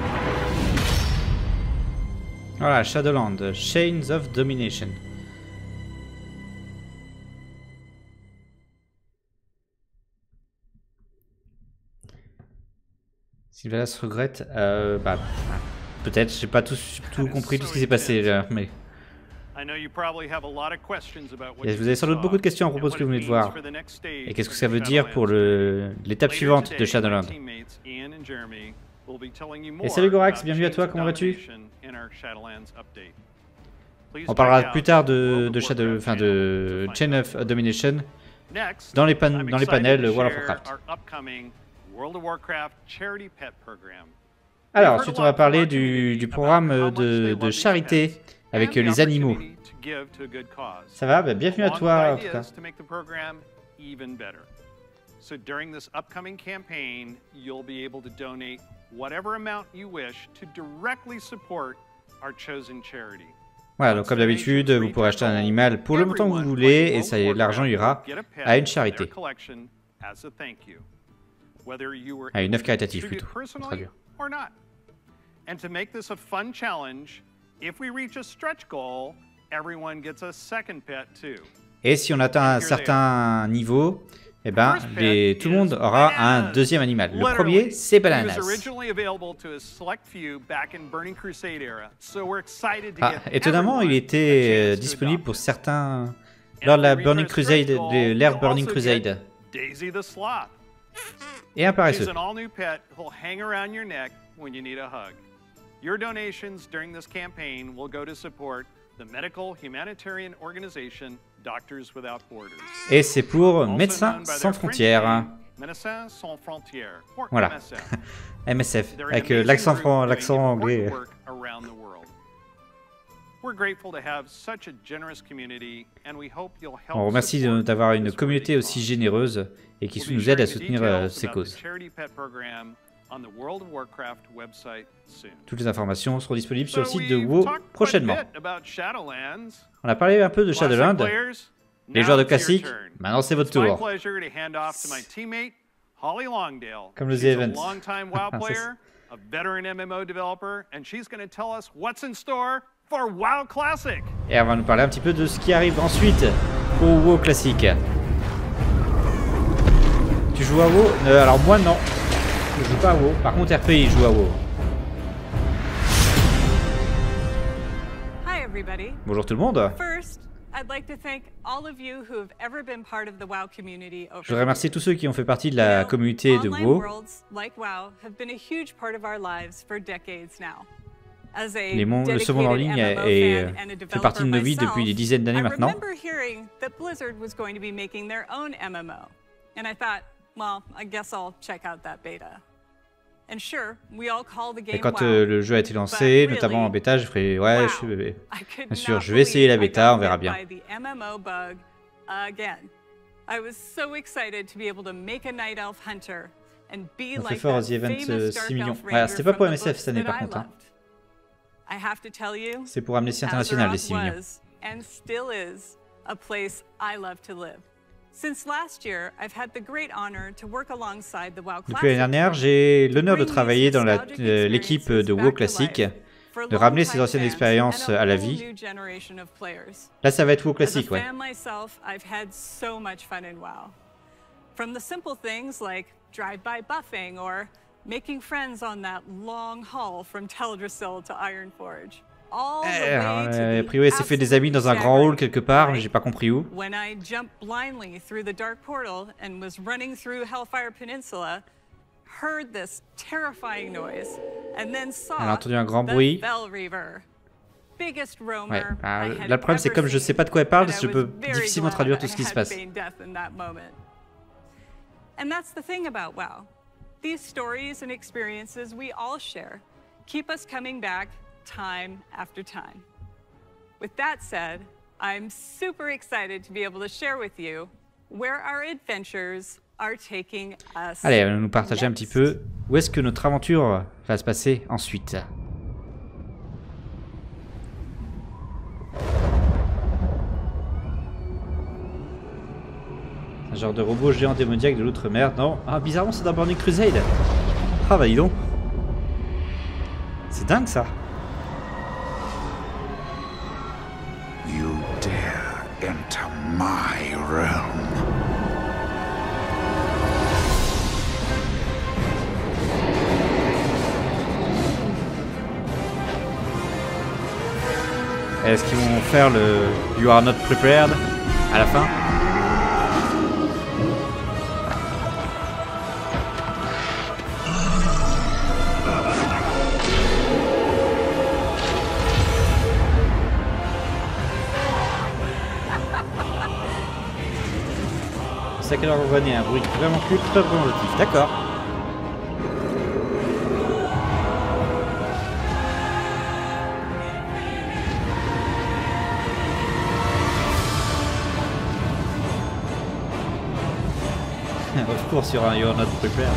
[SPEAKER 4] Voilà, Shadowland, Chains of Domination. Sylvanas regrette, peut-être, j'ai pas tout compris tout ce qui s'est passé là, mais... Vous avez sans doute beaucoup de questions à propos de ce que vous venez de voir. Et qu'est-ce que ça veut dire pour l'étape suivante de Shadowland? Et salut Gorax, bienvenue à toi, comment vas-tu? On parlera plus tard de Chain of Domination dans les panels World of Warcraft. Alors, ensuite on va parler du programme de charité avec les animaux. Ça va? Bienvenue à toi en tout cas.
[SPEAKER 17] So during this upcoming campaign, you'll be able to donate whatever amount you wish to directly support our chosen charity.
[SPEAKER 4] Voilà, donc comme d'habitude, vous pourrez acheter un animal pour le montant que vous voulez et l'argent ira à une charité. À une œuvre caritative plutôt, pour traduire.
[SPEAKER 17] And to make this a fun challenge, if we reach a stretch goal, everyone gets a second pet too.
[SPEAKER 4] Et si on atteint un certain niveau, eh ben, tout le monde aura un deuxième animal. Le premier, c'est Bananas. Ah, étonnamment, il était disponible pour certains lors de la Burning Crusade, de l'ère Burning Crusade. Et un paresseux.
[SPEAKER 17] Your donations during this campaign will go to support the medical humanitarian organization Doctors Without Borders.
[SPEAKER 4] Et c'est pour Médecins Sans Frontières.
[SPEAKER 17] Médecins Sans Frontières.
[SPEAKER 4] Voilà. MSF avec l'accent anglais. On remercie d'avoir une communauté aussi généreuse et qui nous aide à soutenir ces causes. Toutes les informations seront disponibles sur le site de WoW prochainement. On a parlé un peu de Shadowland. Les joueurs de classique, maintenant c'est votre tour. Comme le The Event. Et elle va nous parler un petit peu de ce qui arrive ensuite au WoW classique. Tu joues à WoW? Alors moi non. Je joue pas à WoW. Par contre RP joue à WoW. Bonjour tout le monde. Je voudrais remercier tous ceux qui ont fait partie de la communauté de WoW. Le ce monde en ligne fait partie de nos vies depuis des dizaines d'années maintenant.
[SPEAKER 2] Hearing that Blizzard was going to be making their own MMO, and I thought, well, I guess I'll check out that beta. And sure, we all call the game
[SPEAKER 4] Et quand
[SPEAKER 2] WoW,
[SPEAKER 4] le jeu a été lancé, notamment en bêta, je ferai ouais, bien sûr, je vais essayer la bêta, on verra bien.
[SPEAKER 2] I was so excited to be able to make a Night Elf Hunter and be
[SPEAKER 4] On fait
[SPEAKER 2] like
[SPEAKER 4] fort
[SPEAKER 2] that
[SPEAKER 4] aux events
[SPEAKER 2] famous
[SPEAKER 4] 6 millions.
[SPEAKER 2] Dark Elf
[SPEAKER 4] Voilà, c'était
[SPEAKER 2] Ranger
[SPEAKER 4] pas pour
[SPEAKER 2] from the
[SPEAKER 4] MSF
[SPEAKER 2] books
[SPEAKER 4] cette année
[SPEAKER 2] that
[SPEAKER 4] par
[SPEAKER 2] I
[SPEAKER 4] contre. Hein.
[SPEAKER 2] loved. I have to tell you,
[SPEAKER 4] C'est pour Amnesty International les 6 millions.
[SPEAKER 2] Azeroth was and still is a place I love to live. Since last year, I've had the great honor to work alongside the WoW Classic.
[SPEAKER 4] Depuis l'année dernière, j'ai l'honneur de travailler dans l'équipe de WoW Classic, de ramener ces anciennes expériences à la vie. Là, ça va être WoW Classic, ouais.
[SPEAKER 2] Myself, I've had so much fun in WoW. From the simple things like drive-by buffing or making friends on that long haul from Teldrassil to Ironforge.
[SPEAKER 4] A priori, elle s'est fait des amis dans un grand hall quelque part, mais j'ai pas compris où.
[SPEAKER 2] When I jumped blindly through the dark portal and was running through Hellfire Peninsula, heard this terrifying noise, and then saw
[SPEAKER 4] Elle a entendu un grand bruit. Ouais. Là, le problème, c'est comme je sais pas de quoi elle parle, je peux difficilement traduire tout ce qui se passe.
[SPEAKER 2] And that's the thing about WoW. These stories and experiences we all share keep us coming back time after time. With that said, I'm super excited to be able to share with you where our adventures are taking us.
[SPEAKER 4] Allez, on va nous partager un petit peu où est-ce que notre aventure va se passer ensuite. Un genre de robot géant démoniaque de l'outre-mer. Non, ah, bizarrement c'est dans Burning Crusade. Ah bah dis donc. C'est dingue ça.
[SPEAKER 22] You dare enter my realm.
[SPEAKER 4] Est-ce qu'ils vont faire le You are not prepared à la fin? C'est à quelle heure on va venir, un bruit vraiment culte, pas vraiment motif. D'accord. Recours sur un You're Not Prepared.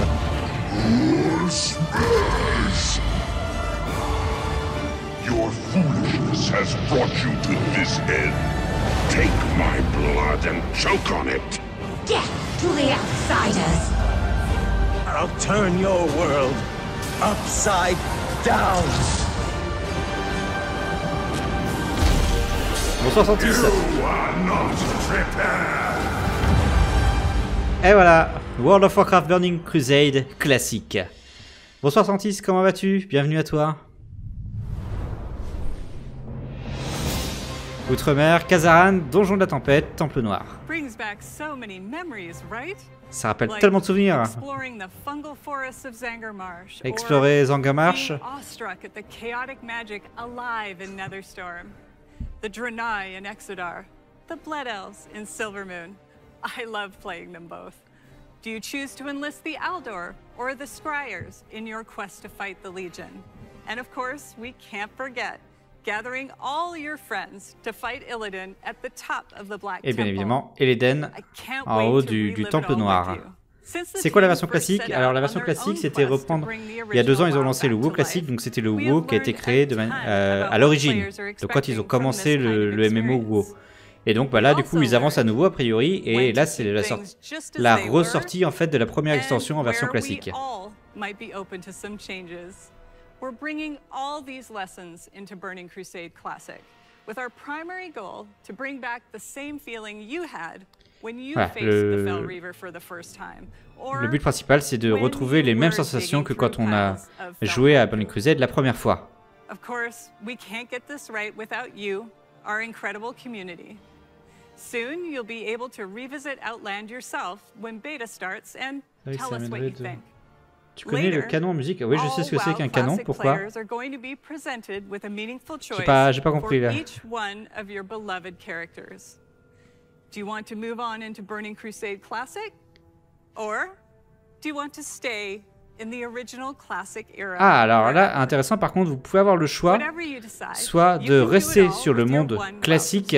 [SPEAKER 6] Your foolishness has brought you to this end. Take my blood and choke on it.
[SPEAKER 5] Death to the outsiders!
[SPEAKER 11] I'll turn your world upside down!
[SPEAKER 4] Bonsoir Santis.
[SPEAKER 6] You are not prepared.
[SPEAKER 4] Et voilà, World of Warcraft Burning Crusade classique. Bonsoir Santis, comment vas-tu? Bienvenue à toi. Outre-mer, Kazaran, Donjon de la Tempête, Temple Noir. Ça rappelle tellement de souvenirs. Explorer Zangarmarsh.
[SPEAKER 2] The Draenei in Exodar, the Blood Elves in Silvermoon. I love playing them both. Do you choose to enlist the Aldor or the Scryers in your quest to fight the Legion? And of course, we can't forget gathering all your friends to fight Illidan at the top of the Black Temple.
[SPEAKER 4] Et bien évidemment, Illidan en haut du Temple Noir. C'est quoi la version classique? Alors la version classique, c'était reprendre... Il y a 2 ans, ils ont lancé le WoW classique, donc c'était le WoW qui a été créé à l'origine. Donc quand ils ont commencé le MMO WoW. Et donc bah là, du coup, ils avancent à nouveau a priori, et là, c'est la ressortie en fait de la première extension en version classique.
[SPEAKER 2] We're bringing all these lessons into Burning Crusade Classic, with our primary goal to bring back the same feeling you had when you faced the Fel Reaver for the first time.
[SPEAKER 4] Le but principal, c'est de retrouver les mêmes sensations que quand on a joué à Burning Crusade la première fois.
[SPEAKER 2] Of course, we can't get this right without you, our incredible community. Soon, you'll be able to revisit Outland yourself when beta starts and tell us what you think.
[SPEAKER 4] Tu connais le canon en musique? Oui, je sais ce que c'est qu'un canon. Pourquoi? J'ai pas compris là.
[SPEAKER 2] Do you want to move on into Burning Crusade Classic, or do you want to stay in the original classic era?
[SPEAKER 4] Ah, alors là, intéressant. Par contre, vous pouvez avoir le choix, soit de rester sur le monde classique,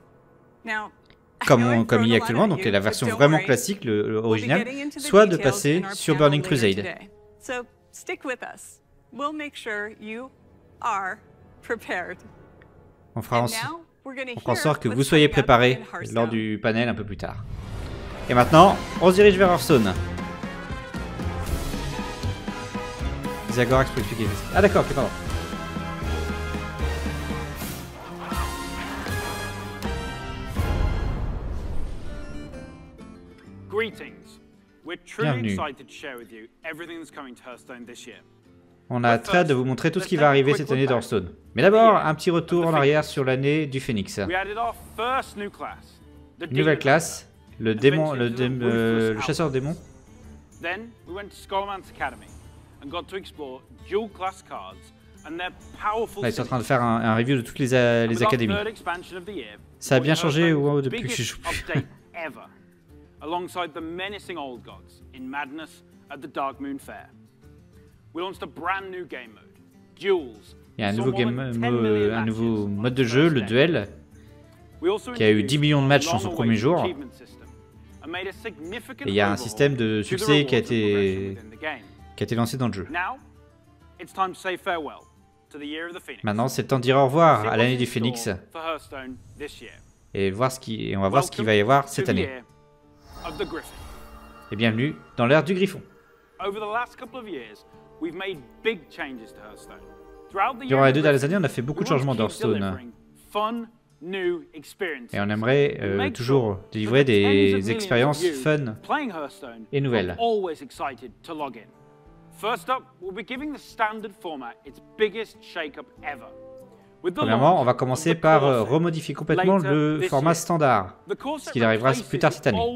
[SPEAKER 4] comme il y a actuellement, donc la version vraiment classique, l'original, soit de passer sur Burning Crusade.
[SPEAKER 2] So stick with us. We'll make sure you are prepared.
[SPEAKER 4] On fera en sorte que vous soyez préparés lors du panel un peu plus tard. Et maintenant, on se dirige vers Hearthstone. Zagorax pour expliquer. Ah d'accord, ok, pardon.
[SPEAKER 3] Greetings. We're truly excited to share with you everything that's coming to Hearthstone this year.
[SPEAKER 4] On a très hâte de vous montrer tout ce qui va arriver cette année dans Hearthstone. Mais d'abord, un petit retour en arrière sur l'année du Phoenix. Nouvelle classe, le démon, le chasseur de démons.
[SPEAKER 3] Then we went to Skullman's Academy and got to explore dual class cards and their powerful.
[SPEAKER 4] Là, ils sont en train de faire un review de toutes les académies. Ça a bien changé depuis que je joue plus.
[SPEAKER 3] Alongside the menacing old gods in Madness at the Dark Moon Fair. We launched a brand new game mode, Duels.
[SPEAKER 4] Il y a un nouveau mode de jeu, le duel, qui a eu 10 millions de matchs dans son premier jour. Et il y a un système de succès qui a été lancé dans le jeu. Maintenant, c'est le temps de dire au revoir à l'année du Phoenix. Et on va voir ce qu'il va y avoir cette année. Et bienvenue dans l'ère du Griffon. Durant les 2 dernières années, on a fait beaucoup de changements dans Hearthstone. Et on aimerait toujours délivrer des expériences fun et nouvelles. Premièrement, on va commencer par remodifier complètement le format standard, ce qui arrivera plus tard cette année.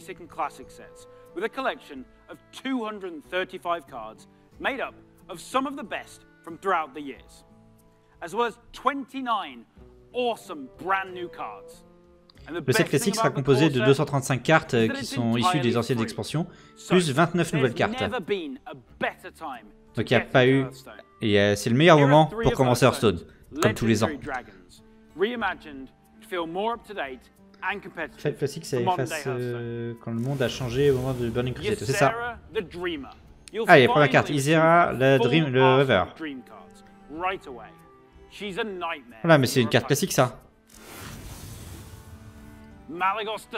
[SPEAKER 3] Of some of the best from throughout the years, as well as 29 awesome brand new cards.
[SPEAKER 4] Le set classique sera composé de 235 cartes qui sont issues des anciennes expansions, plus 29 nouvelles cartes. Donc il n'y a pas eu... C'est le meilleur moment pour commencer Hearthstone, comme tous les ans. Le set classique, ça efface quand le monde a changé au moment de Burning Crusade, c'est ça? Allez, première carte, Ysera, le Rêveur. Voilà, mais c'est une carte classique ça. Malygos,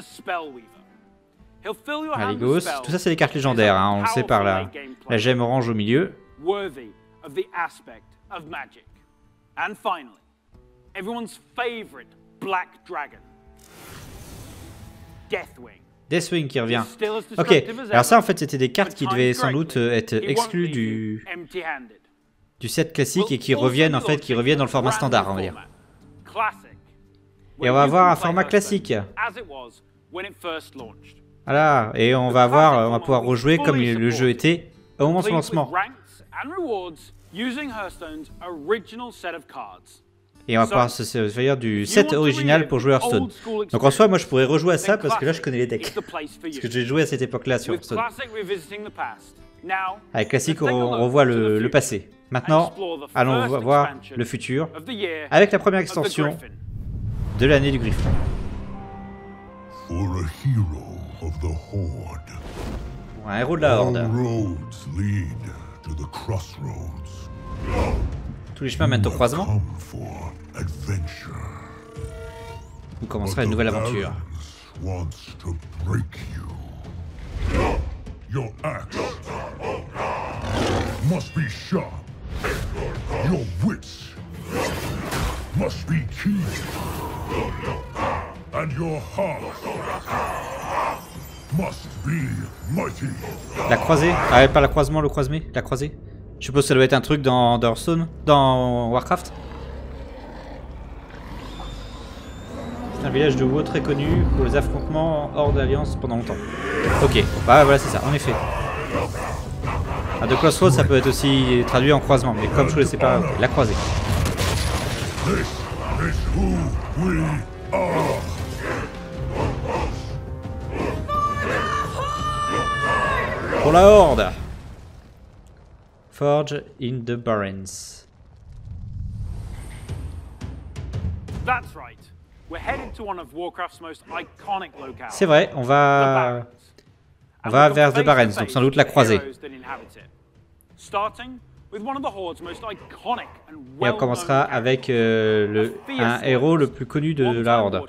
[SPEAKER 4] tout ça c'est des cartes légendaires, hein, on le sait par la gemme orange au milieu. Deathwing qui revient. Ok, alors ça en fait c'était des cartes qui devaient sans doute être exclues du set classique et qui reviennent en fait, dans le format standard on va dire. Et on va avoir un format classique. Voilà, et on va pouvoir rejouer comme le jeu était au moment de son lancement. Et on va pouvoir se servir du set original pour jouer Hearthstone. Donc en soi, moi je pourrais rejouer à ça parce que là je connais les decks. Parce que j'ai joué à cette époque-là sur Hearthstone. Avec classique, on revoit le passé. Maintenant, allons voir le futur avec la première extension de l'année du Griffon. Pour un héros de la Horde. Tous les chemins mènent au croisement. Vous commencerez une nouvelle aventure.
[SPEAKER 6] Your axe must be sharp. Your wits must be keen. And your heart must be mighty.
[SPEAKER 4] La croisée? Ah, pas la croisement, le croisement, la croisée. Je suppose que ça doit être un truc dans Hearthstone, dans Warcraft. C'est un village de WoW très connu pour les affrontements hors d'alliance pendant longtemps. Ok, bah voilà c'est ça, en effet. Ah, de crossroads, ça peut être aussi traduit en croisement, mais comme je ne le sais pas, la croisée.
[SPEAKER 6] This is who we are.
[SPEAKER 4] Pour la Horde. Forge in the Barrens.
[SPEAKER 3] That's right. We're headed to one of Warcraft's most iconic locales.
[SPEAKER 4] C'est vrai, on va vers The Barrens, donc sans doute la croisée. Et on commencera avec un héros le plus connu de la Horde.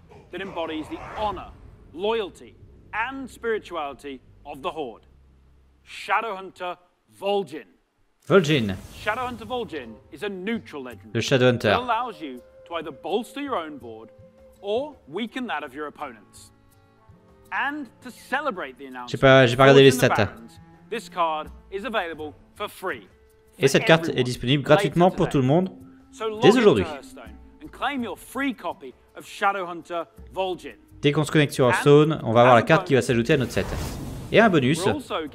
[SPEAKER 3] Shadowhunter Vol'jin.
[SPEAKER 4] Vol'jin.
[SPEAKER 3] Shadowhunter Vol'jin is a neutral legend.
[SPEAKER 4] Le Shadowhunter.
[SPEAKER 3] It allows you to either bolster your own board or weaken that of your opponents. And to celebrate the announcement,
[SPEAKER 4] j'ai pas regardé les stats.
[SPEAKER 3] This card is available for free.
[SPEAKER 4] Et cette carte est disponible gratuitement pour tout le monde dès aujourd'hui. Dès qu'on se connecte sur Hearthstone, on va avoir la carte qui va s'ajouter à notre set. Et un bonus.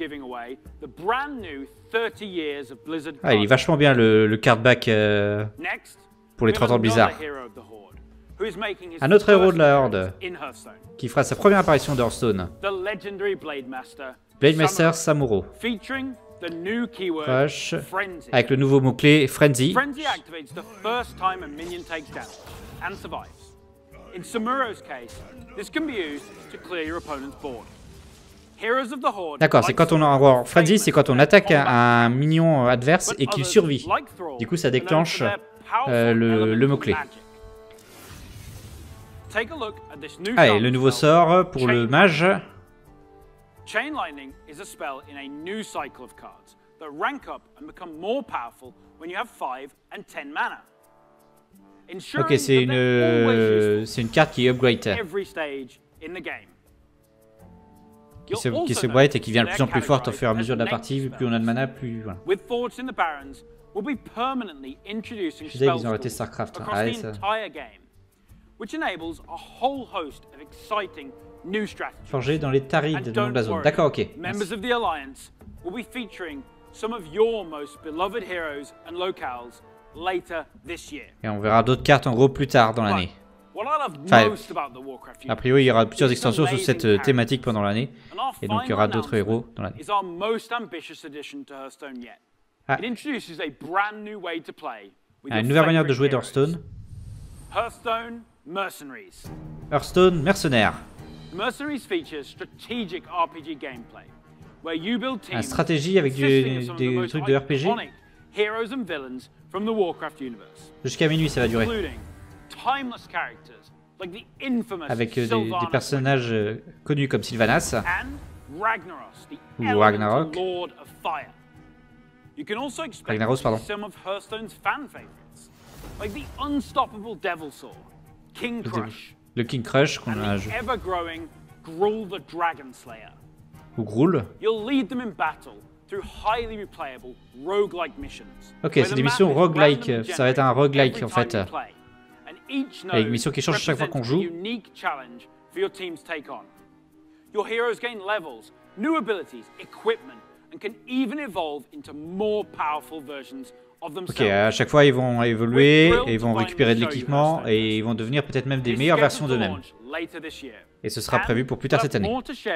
[SPEAKER 4] Ah, il est vachement bien le card back pour les 30 ans de Blizzard. Un autre héros de la Horde qui fera sa première apparition de Hearthstone. Blademaster Samuro. Crash, avec le nouveau mot-clé Frenzy. D'accord, c'est quand on Frenzy, c'est quand on attaque un minion adverse et qu'il survit. Du coup, ça déclenche le mot-clé. Allez, le nouveau sort pour le mage.
[SPEAKER 3] Chain Lightning is a spell in a new cycle of cards that rank up and become more powerful when you have 5 and 10 mana.
[SPEAKER 4] Ok, c'est une carte qui upgrade. Qui se upgrade et qui devient de plus en plus forte au fur et à mesure de la partie. Plus on a de mana, plus voilà. Je disais qu'ils ont arrêté Starcraft. Ah, ouais, ça. Forgé dans les Tarides de la zone. D'accord, ok.
[SPEAKER 3] Members of the Alliance will be featuring some of your most beloved heroes and locales later this year.
[SPEAKER 4] Et on verra d'autres cartes en gros plus tard dans l'année. Enfin, a priori, il y aura plusieurs extensions sur cette thématique pendant l'année. Et donc, il y aura d'autres héros dans l'année. Ah. Une nouvelle manière de jouer d'Hearthstone. Hearthstone Mercenaires. Un stratégie avec des trucs de RPG. Jusqu'à minuit, ça va durer. Avec des personnages connus comme Sylvanas ou Ragnaros, pardon. Le King Crush qu'on a joué. Ou Gruul. Ok, c'est des missions roguelike. Ça va être un roguelike en fait. Avec des missions qui changent chaque fois qu'on joue. Ok, à chaque fois ils vont évoluer, et ils vont récupérer de l'équipement et ils vont devenir peut-être même des meilleures versions d'eux-mêmes. Et ce sera prévu pour plus tard cette année.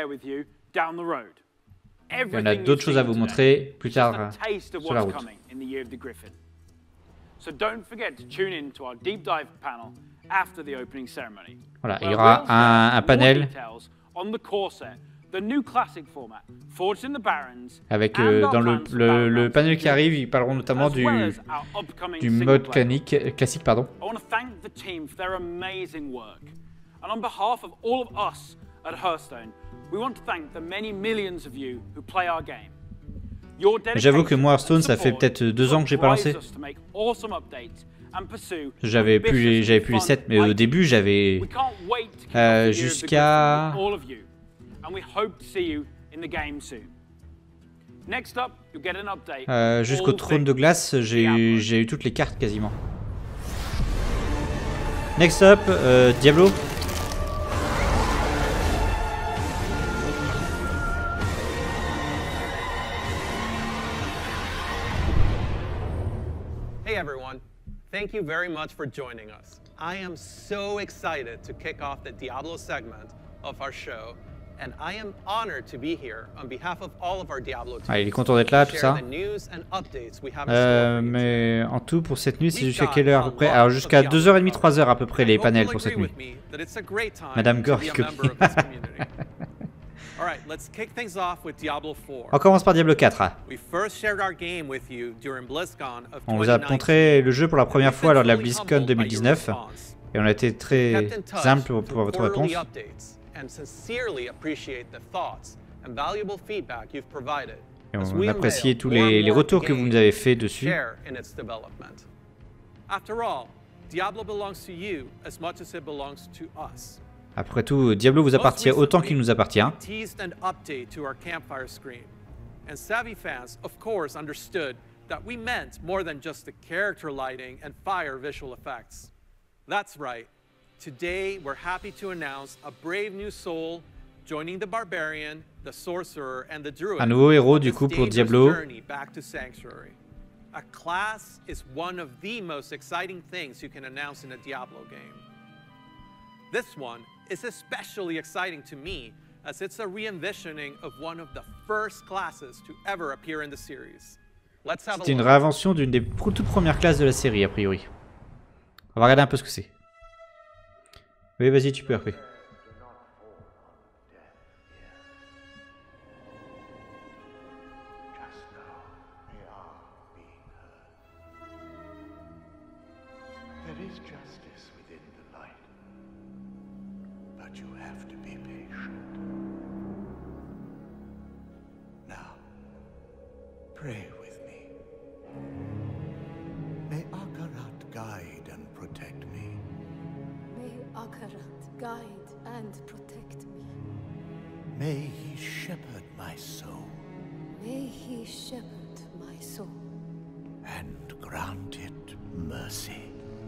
[SPEAKER 4] Il y en a d'autres choses à vous montrer plus tard sur la route. Voilà, il y aura un panel avec dans le panel qui arrive, ils parleront notamment du mode classique, pardon. J'avoue que moi Hearthstone, ça fait peut-être 2 ans que j'ai pas lancé. J'avais plus les sets, mais au début j'avais jusqu'à jusqu'au trône de glace, j'ai eu toutes les cartes quasiment. Next up, Diablo.
[SPEAKER 7] everyone. Thank you very much for joining us. I am so excited to kick off the Diablo segment of our show, and I am honored to be here on behalf of all of our Diablo teams.
[SPEAKER 4] Ah, il est content d'être là, tout ça. Mais en tout, pour cette nuit, c'est jusqu'à quelle heure à peu près? Alors jusqu'à 2h30, 3h à peu près les panels pour cette nuit. Madame Gore, on commence par Diablo 4. On vous a montré le jeu pour la première fois lors de la BlizzCon 2019 et on a été très simple pour votre réponse. Et on apprécie tous les retours que vous nous avez fait dessus. Après tout, Diablo vous appartient autant qu'il nous appartient.
[SPEAKER 7] And savvy fans, of course, understood that we meant more than just the character lighting and fire visual effects. That's right. Today, we're happy to announce a brave new soul joining the barbarian, the sorcerer, and the druid.
[SPEAKER 4] Un nouveau héros du coup pour Diablo.
[SPEAKER 7] Back to Sanctuary. A class is one of the most exciting things you can announce in a Diablo game. This one is especially exciting to me, as it's a re-envisioning of one of the first classes to ever appear in the series. Let's have a look.
[SPEAKER 4] C'est une réinvention d'une des toutes premières classes de la série, a priori. On va regarder un peu ce que c'est. Oui, vas-y, tu peux, RP.
[SPEAKER 22] Pray with me. May Akarat guide and protect me.
[SPEAKER 5] May Akarat guide and protect me.
[SPEAKER 22] May he shepherd my soul.
[SPEAKER 5] May he shepherd my soul.
[SPEAKER 22] And grant it mercy.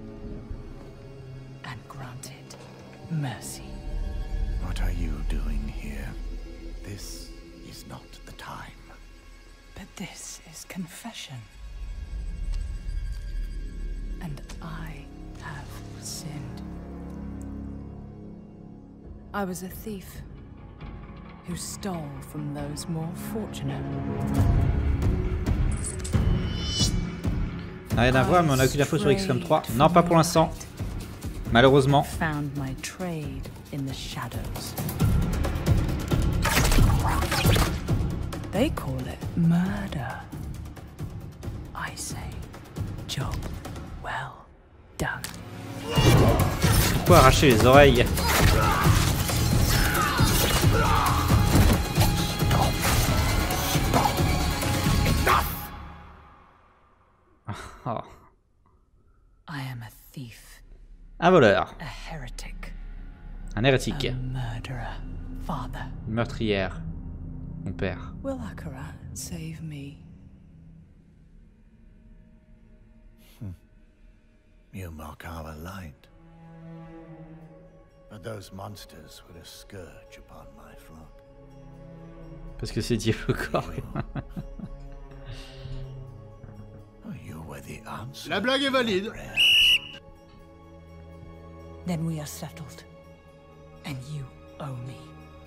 [SPEAKER 8] And grant it mercy.
[SPEAKER 22] What are you doing here? This is not the time.
[SPEAKER 8] But this is confession. And I have sinned. I was a thief who stole from those more fortunate.
[SPEAKER 4] Rien à voir, mais on a aucune info sur XCOM 3. Non, pas pour l'instant. Malheureusement.
[SPEAKER 8] Found my trade in the shadows. They call it murder. I say, job well done.
[SPEAKER 4] Pourquoi arracher les oreilles? Oh.
[SPEAKER 8] I am a thief.
[SPEAKER 4] Un voleur.
[SPEAKER 8] A heretic.
[SPEAKER 4] Un hérétique.
[SPEAKER 8] A murderer. Father.
[SPEAKER 4] Une meurtrière. Mon père.
[SPEAKER 8] Will Akarat save me?
[SPEAKER 22] You mock our light. But those monsters were a scourge upon my flock.
[SPEAKER 4] Parce que c'est Diablo Gore.
[SPEAKER 22] You were the answer.
[SPEAKER 23] La blague est valide.
[SPEAKER 8] Then we are settled. And you owe me.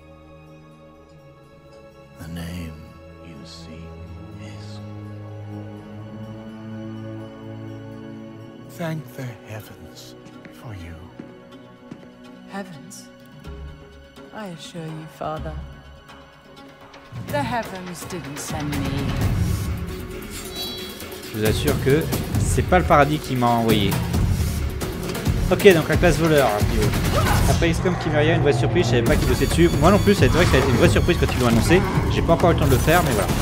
[SPEAKER 22] The name you seek is... Thank the heavens for you.
[SPEAKER 8] Heavens? I assure you, Father, the heavens didn't send me.
[SPEAKER 4] Je vous assure que c'est pas le paradis qui m'a envoyé. Ok, donc la classe voleur. Après XCOM Chimera, une vraie surprise, je savais pas qu'il bossait dessus. Moi non plus, c'est vrai que ça a été une vraie surprise quand ils l'ont annoncé. J'ai pas encore eu le temps de le faire, mais voilà.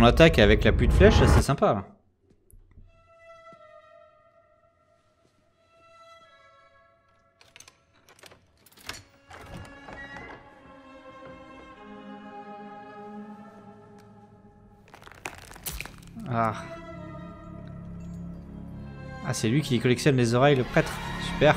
[SPEAKER 4] qu'on attaque avec la pluie de flèches, c'est sympa. Ah. Ah, c'est lui qui collectionne les oreilles, le prêtre. Super.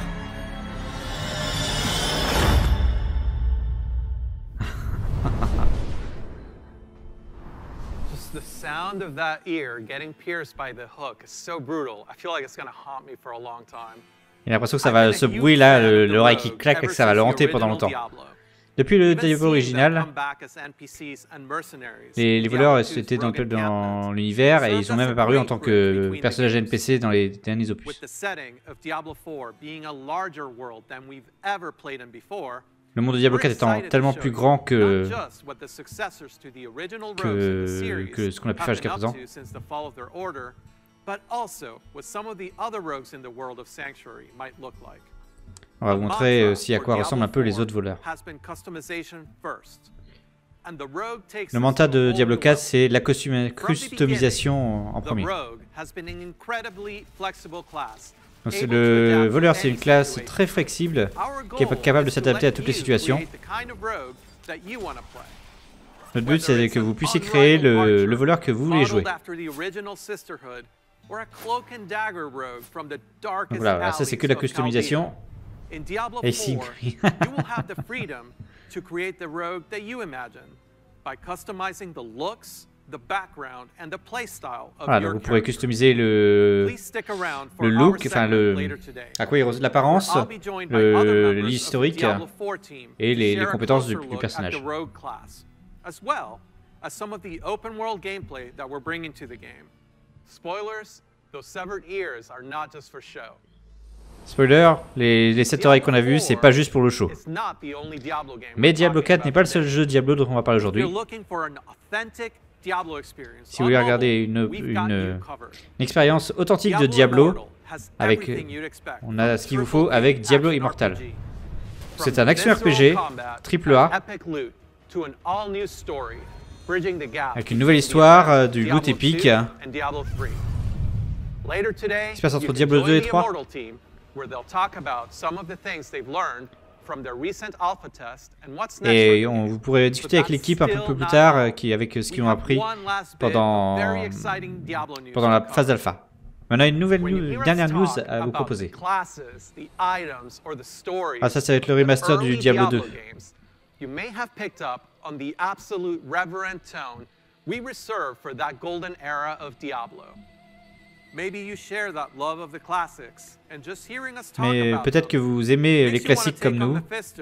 [SPEAKER 7] Just the sound of that ear getting pierced by the hook is so brutal. I feel like it's going to haunt me for a long time.
[SPEAKER 4] Il a l'impression que ça va, ce bruit là, l'oreille qui claque, et que ça va le hanter pendant longtemps. Depuis le Diablo original, les voleurs étaient dans l'univers et ils ont même apparu en tant que personnages NPC dans les derniers opus. Le monde de Diablo 4 étant tellement plus grand que ce qu'on a pu faire jusqu'à présent. On va vous montrer aussi à quoi ressemblent un peu les autres voleurs. Le mandat de Diablo 4, c'est la customisation en premier. Donc le voleur, c'est une classe très flexible qui est capable de s'adapter à toutes les situations. Notre but, c'est que vous puissiez créer le voleur que vous voulez jouer. Donc voilà, ça c'est que la customisation. Et ici, voilà, donc vous pourrez customiser le look, enfin à quoi l'apparence, l'historique et les compétences du personnage. Spoiler, les 7 oreilles qu'on a vues, c'est pas juste pour le show. Mais Diablo 4 n'est pas le seul jeu Diablo dont on va parler aujourd'hui. Si vous voulez regarder une expérience authentique de Diablo, on a ce qu'il vous faut avec Diablo Immortal. C'est un action RPG, AAA, avec une nouvelle histoire, du loot épique, qui se passe entre Diablo 2 et 3. Et vous pourrez discuter avec l'équipe un peu plus tard avec ce qu'ils ont appris pendant la phase d'alpha. On a une dernière news à vous proposer. Ah, ça va être le remaster du Diablo 2. Mais peut-être que vous aimez les classiques comme nous.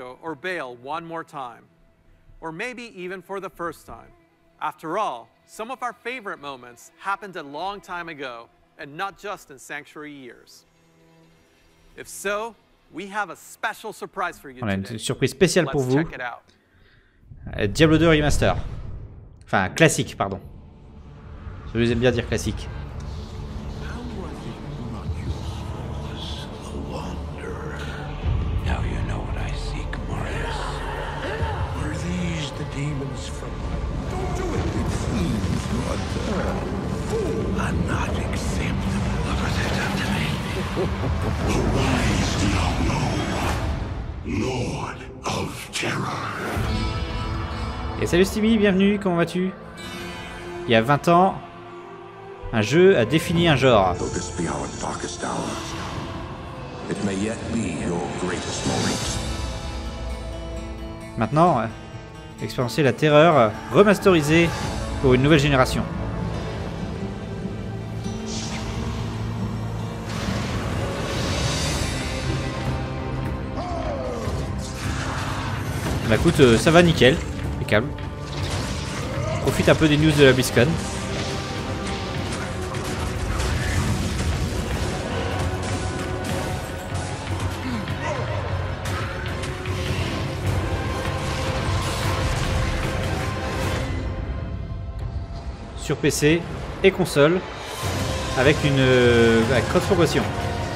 [SPEAKER 4] On a une surprise spéciale pour vous. Diablo 2 Remaster. Enfin, classique, pardon. Je aime bien dire classique. Et salut Stevie, bienvenue, comment vas-tu? Il y a 20 ans, un jeu a défini un genre. Maintenant, expériencer la terreur remasterisée pour une nouvelle génération. Bah écoute, ça va nickel, impeccable. Profite un peu des news de la BlizzCon. Sur PC et console, avec une cross-progression.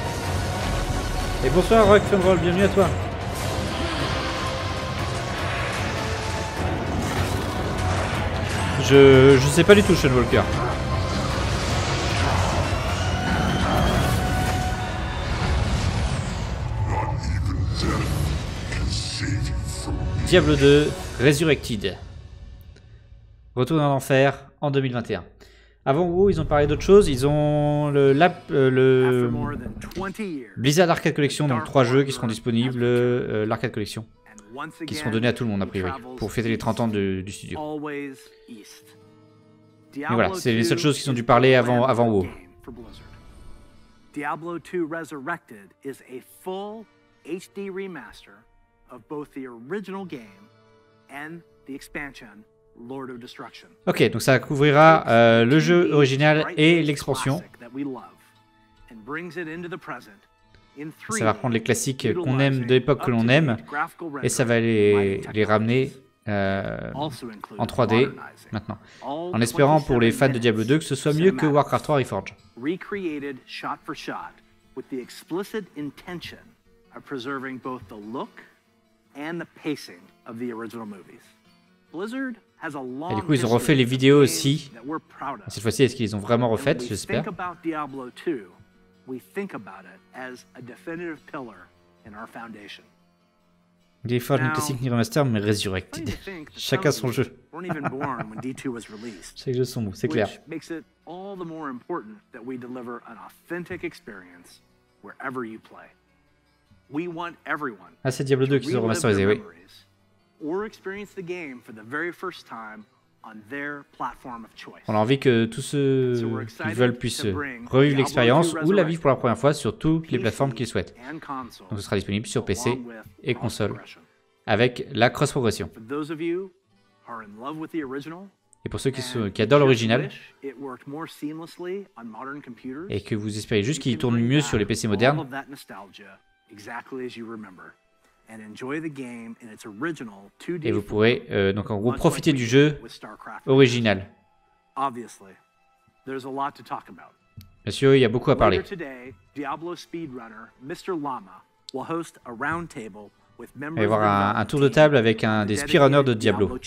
[SPEAKER 4] Et bonsoir Rock Funroll, bienvenue à toi. Je sais pas du tout, Sean Walker. Diablo 2 Resurrected. Retour dans l'enfer en 2021. Avant WoW, ils ont parlé d'autre chose. Ils ont le Blizzard Arcade Collection, donc 3 jeux qui seront disponibles, l'Arcade Collection, qui seront donnés à tout le monde a priori, pour fêter les 30 ans du studio. Mais voilà, c'est les seules choses qui ont dû parler avant WoW.
[SPEAKER 16] Diablo 2 Resurrected is a full HD remaster of both the original game and the expansion Lord of Destruction.
[SPEAKER 4] Ok, donc ça couvrira le jeu original et l'expansion. Ça va reprendre les classiques qu'on aime de l'époque que l'on aime et ça va les ramener en 3D maintenant. En espérant pour les fans de Diablo 2 que ce soit mieux que Warcraft 3 Reforged.
[SPEAKER 16] Recreated shot for shot with the explicit intention of preserving both the look and the pacing of the original movies. Blizzard has a long
[SPEAKER 4] et du coup, ils ont refait les vidéos aussi. Cette fois-ci, est-ce qu'ils les ont vraiment refaites? J'espère.
[SPEAKER 16] Diablo 2, we think about it as a definitive pillar in our foundation.
[SPEAKER 4] Des fois, une classique ni remaster, mais Resurrected. Chacun son jeu. Chaque jeu son mot, c'est clair. Ah, c'est Diablo 2 qui sont remasterisés, oui. On a envie que tous ceux qui veulent puissent revivre l'expérience ou la vivre pour la première fois sur toutes les plateformes qu'ils souhaitent. Donc ce sera disponible sur PC et console avec la cross-progression. Et pour ceux qui adorent l'original et que vous espérez juste qu'il tourne mieux sur les PC modernes, et vous pourrez donc en gros profiter du jeu original. Bien sûr, il y a beaucoup à parler. Il va y avoir un tour de table avec un des speedrunners de Diablo.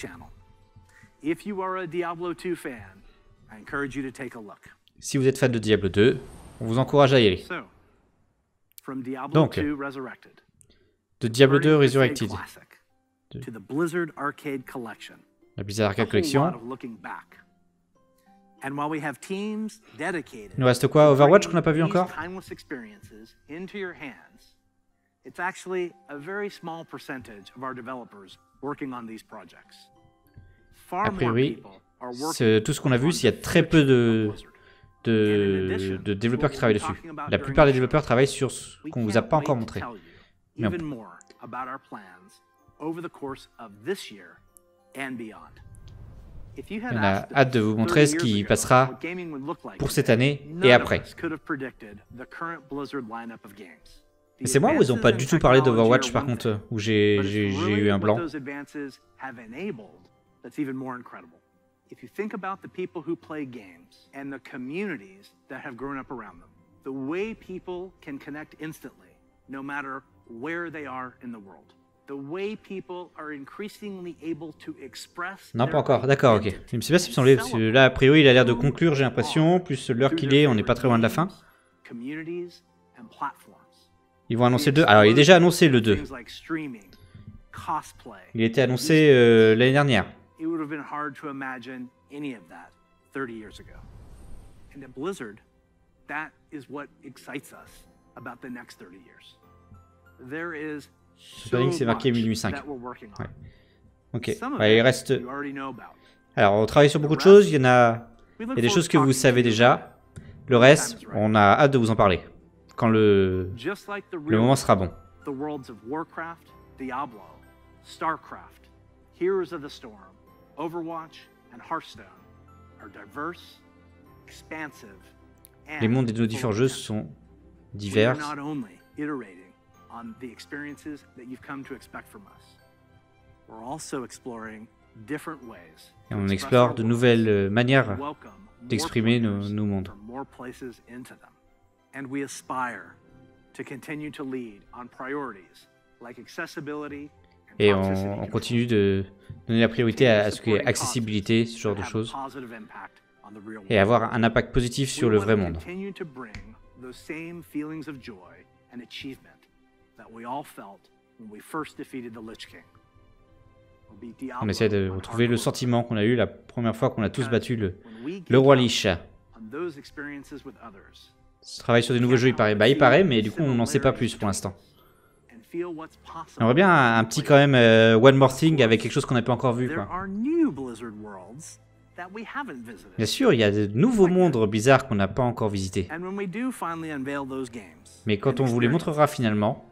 [SPEAKER 4] Si vous êtes fan de Diablo 2, on vous encourage à y aller. Donc, de Diablo 2 Resurrected, la Blizzard Arcade Collection. Il nous reste quoi? Overwatch qu'on n'a pas vu encore? A priori, tout ce qu'on a vu, il y a très peu de développeurs qui travaillent dessus. La plupart des développeurs travaillent sur ce qu'on ne vous a pas encore montré. Mais on a hâte de vous montrer ce qui passera pour cette année et après. Mais c'est moi ou ils n'ont pas du tout parlé d'Overwatch par contre, où j'ai eu un blanc? If you think about the people who play games and the communities that have grown up around them, the way people can connect instantly, no matter where they are in the world, the way people are increasingly able to express. Non, pas encore. D'accord, ok. Je me suis pas si semblé parce que là, a priori, il a l'air de conclure, j'ai l'impression. Plus l'heure qu'il est, on n'est pas très loin de la fin. Ils vont annoncer le 2. Alors, il est déjà annoncé le 2. Il était annoncé l'année dernière. It would have been hard to imagine any of that 30 years ago. And at Blizzard, that is what excites us about the next 30 years. There is so much that we're working on. Ok, ouais, il reste... Alors, on travaille sur beaucoup de choses, il y a des choses que vous savez déjà. Le reste, on a hâte de vous en parler, quand le moment sera bon. The worlds of Warcraft, Diablo, Starcraft, Heroes of the Storm, Overwatch and Hearthstone are diverse, expansive, les mondes de nos différents jeux sont divers. Et on explore de nouvelles manières d'exprimer nos mondes. And we aspire to continue to lead on priorities like accessibility. Et on continue de donner la priorité à ce qu'il y ait accessibilité, ce genre de choses. Et avoir un impact positif sur le vrai monde. On essaie de retrouver le sentiment qu'on a eu la première fois qu'on a tous battu le roi Lich. Ce travail sur des nouveaux jeux, il paraît. Bah, il paraît, mais du coup, on n'en sait pas plus pour l'instant. On aurait bien un petit quand même One More Thing avec quelque chose qu'on n'a pas encore vu, quoi. Bien sûr, il y a de nouveaux mondes bizarres qu'on n'a pas encore visités. Mais quand on vous les montrera finalement,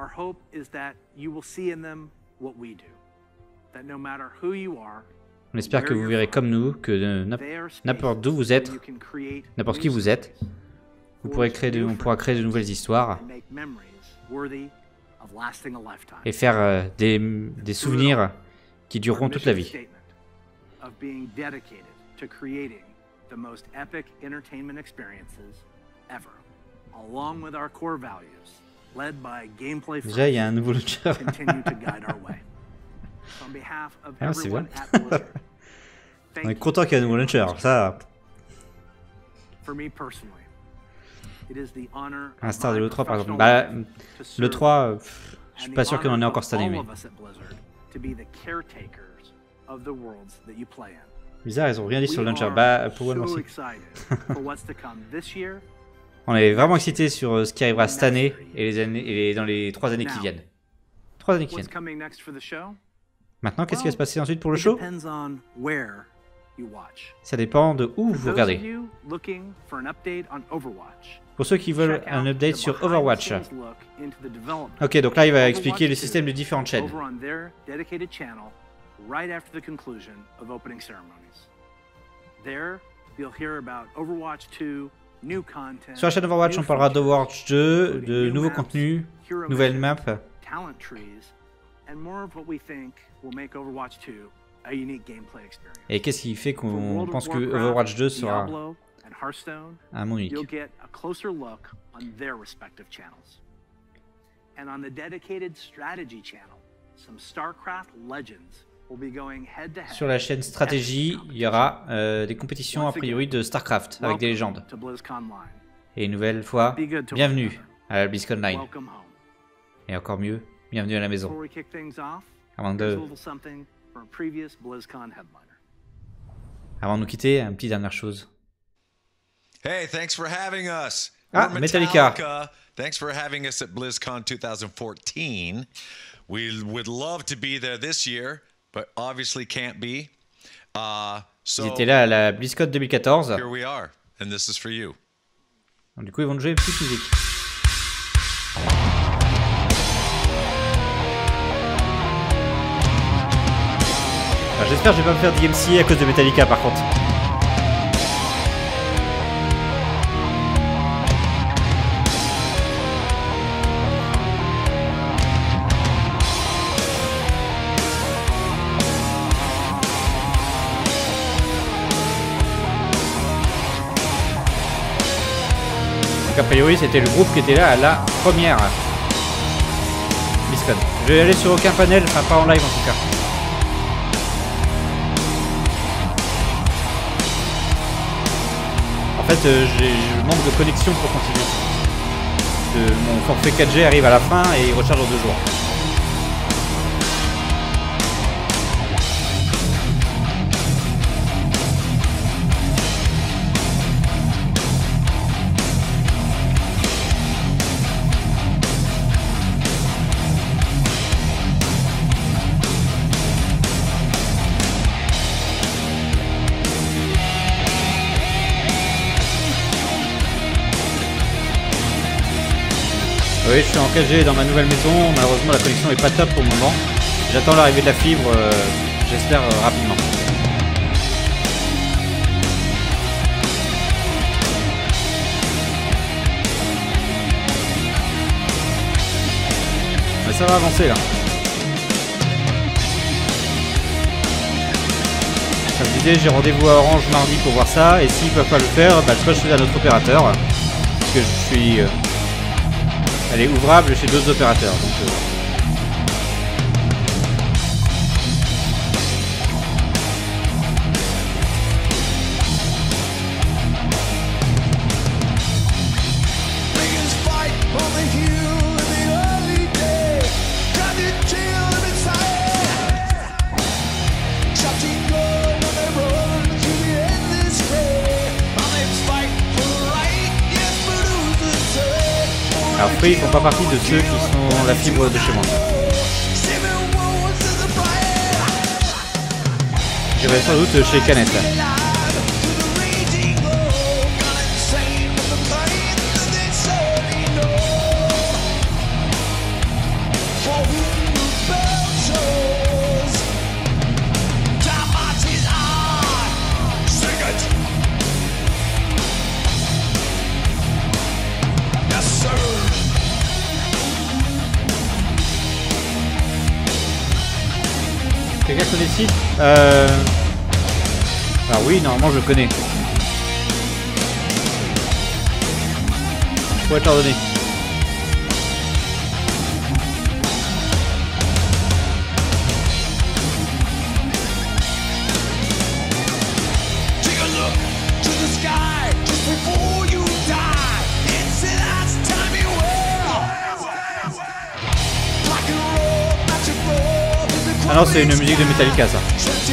[SPEAKER 4] on espère que vous verrez comme nous que n'importe d'où vous êtes, n'importe qui vous êtes, on pourra créer de nouvelles histoires et faire des souvenirs qui dureront toute la vie. Déjà, il y a un nouveau launcher. Ah, c'est bien. On est content qu'il y ait un nouveau launcher. Ça. Un star de l'E3 par exemple. Bah, l'E3, je suis pas sûr qu'on en ait encore cette année. Mais... Bizarre, ils ont rien dit sur le launcher. Bah, pour One More Thing. On est vraiment excités sur ce qui arrivera cette année et dans les 3 années qui viennent. 3 années qui viennent. Maintenant, qu'est-ce qui va se passer ensuite pour le show? Ça dépend de où vous regardez. Pour ceux qui veulent un update sur Overwatch. Ok, donc là il va expliquer le système de différentes chaînes. Sur la chaîne Overwatch, on parlera d'Overwatch 2, de nouveaux contenus, nouvelles maps. Et qu'est-ce qui fait qu'on pense que Overwatch 2 sera un monde unique. Sur la chaîne stratégie, il y aura des compétitions a priori de StarCraft avec des légendes. Et une nouvelle fois, bienvenue à la BlizzCon Online. Et encore mieux, bienvenue à la maison. Avant de nous quitter, une petite dernière chose.
[SPEAKER 9] Hey, thanks for having us.
[SPEAKER 4] Ah, Metallica.
[SPEAKER 9] Thanks for having us at BlizzCon 2014. We would love to be there this year, but obviously can't be.
[SPEAKER 4] Ils étaient là à la BlizzCon 2014.
[SPEAKER 9] Here we are, and this is for you.
[SPEAKER 4] Donc, du coup, ils vont jouer une petite musique. J'espère que je vais pas me faire DMCA à cause de Metallica par contre. Donc a priori c'était le groupe qui était là à la première BlizzCon. Je vais aller sur aucun panel, enfin pas en live en tout cas. En fait, je manque de connexion pour continuer. Mon forfait 4G arrive à la fin et il recharge en 2 jours. Oui, je suis en 4G dans ma nouvelle maison, malheureusement la connexion est pas top pour le moment. J'attends l'arrivée de la fibre, j'espère rapidement. Mais ça va avancer là. Comme je disais, j'ai rendez-vous à Orange mardi pour voir ça, et s'ils peuvent pas le faire, bah, je choisis un autre opérateur, parce que je suis... elle est ouvrable chez d'autres opérateurs. Donc, après ils font pas partie de ceux qui sont la fibre de chez moi. Je vais sans doute chez Canet. Quelqu'un connaît le site Ah oui, normalement je le connais. Je pourrais te l'ordonner. Ah non, c'est une musique de Metallica ça.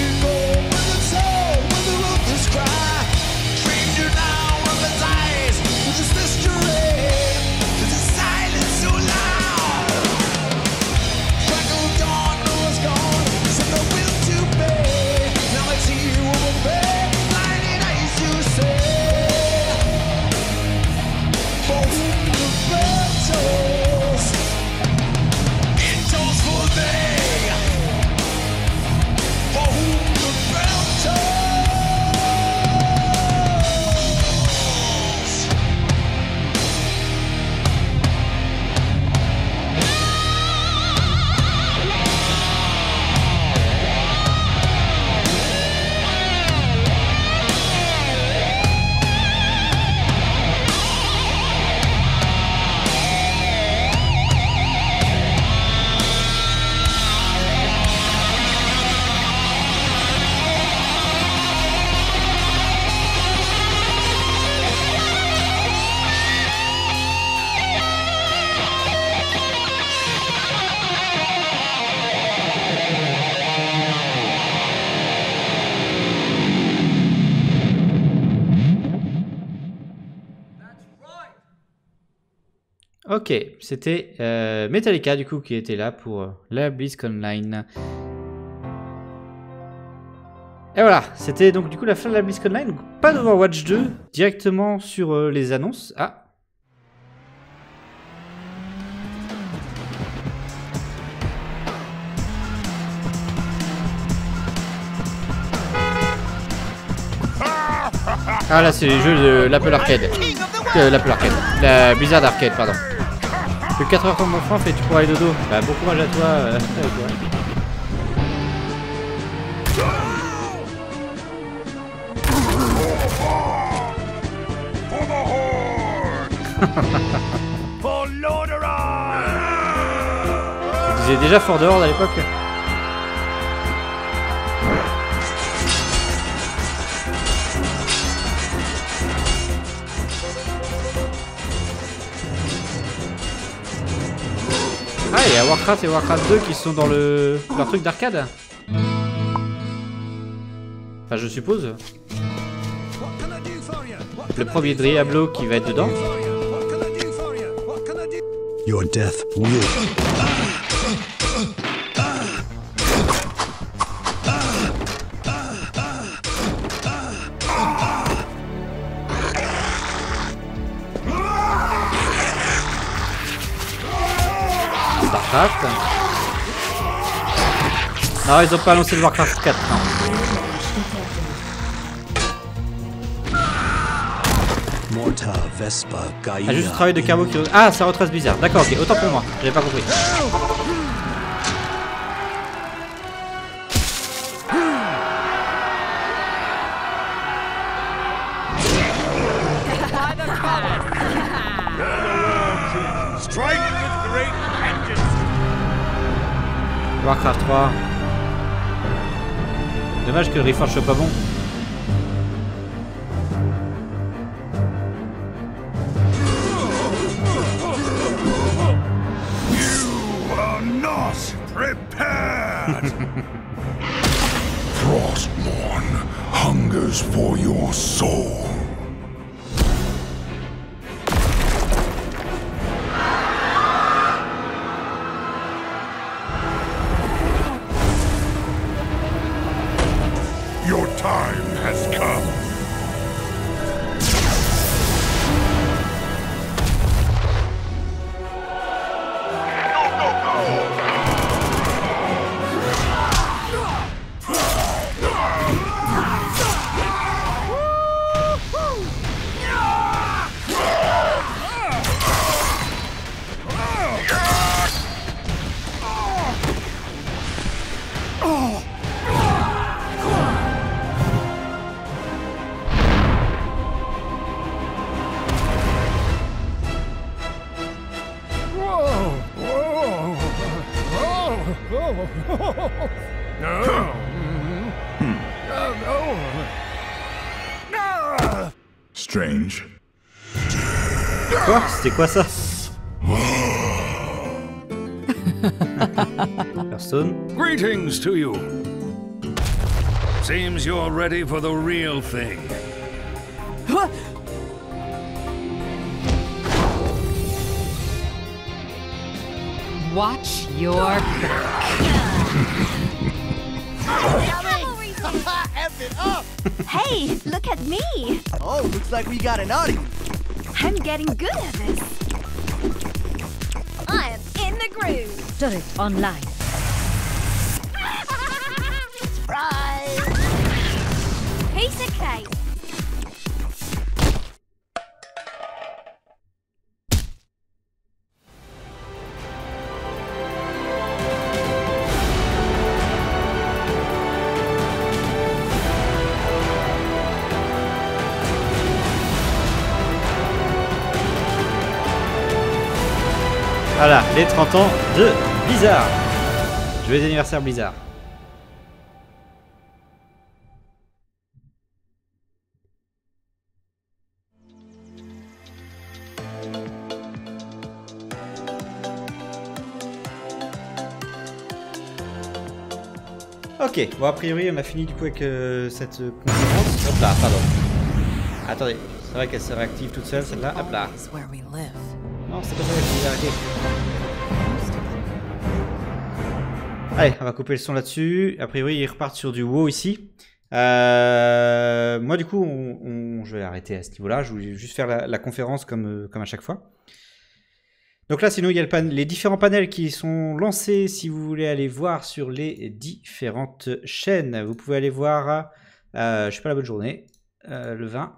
[SPEAKER 4] Ok, c'était Metallica du coup qui était là pour la BlizzConline. Et voilà, c'était donc du coup la fin de la BlizzConline. Pas d'Overwatch 2, directement sur les annonces. Ah. Ah là c'est les jeux de l'Apple Arcade. L'Apple Arcade. La Blizzard Arcade, pardon. Le 4h comme mon frère fait tu pourras aller dodo. Bah bon courage à toi. Tu disais déjà Fort de Horde à l'époque. Ah, il y a Warcraft et Warcraft 2 qui sont dans leur truc d'arcade. Enfin, je suppose. Le premier Diablo qui va être dedans.
[SPEAKER 10] Your death will.
[SPEAKER 4] Warcraft. Non, ils ont pas annoncé le Warcraft 4. Non. Ah, juste le travail de Carbo qui... Ah, ça retrace bizarre. D'accord, ok, autant pour moi. J'avais pas compris. Warcraft 3. Dommage que le Reforged soit pas bon.
[SPEAKER 6] Frostmourne hungers for your soul. Strange.
[SPEAKER 4] Quoi? C'était quoi ça? Hearthstone.
[SPEAKER 12] Greetings to you. Seems you're ready for the real thing.
[SPEAKER 21] Watch your back.
[SPEAKER 5] F it up! Hey, look at me!
[SPEAKER 13] Oh, looks like we got an audience.
[SPEAKER 5] I'm getting good at this. I am in the groove.
[SPEAKER 21] Turret online.
[SPEAKER 5] Surprise! Piece of cake.
[SPEAKER 4] Voilà, les 30 ans de Blizzard. Joyeux anniversaire Blizzard. Ok, bon a priori on a fini du coup avec cette conférence. Hop là, pardon. Attendez, c'est vrai qu'elle se réactive toute seule celle-là. Hop là. Non, c'est pas ça que je voulais arrêter. Allez, on va couper le son là-dessus. A priori, ils repartent sur du WoW ici. Moi, du coup, je vais arrêter à ce niveau-là. Je voulais juste faire la conférence comme à chaque fois. Donc là, sinon, il y a les différents panels qui sont lancés. Si vous voulez aller voir sur les différentes chaînes, vous pouvez aller voir, je sais pas la bonne journée, le 20.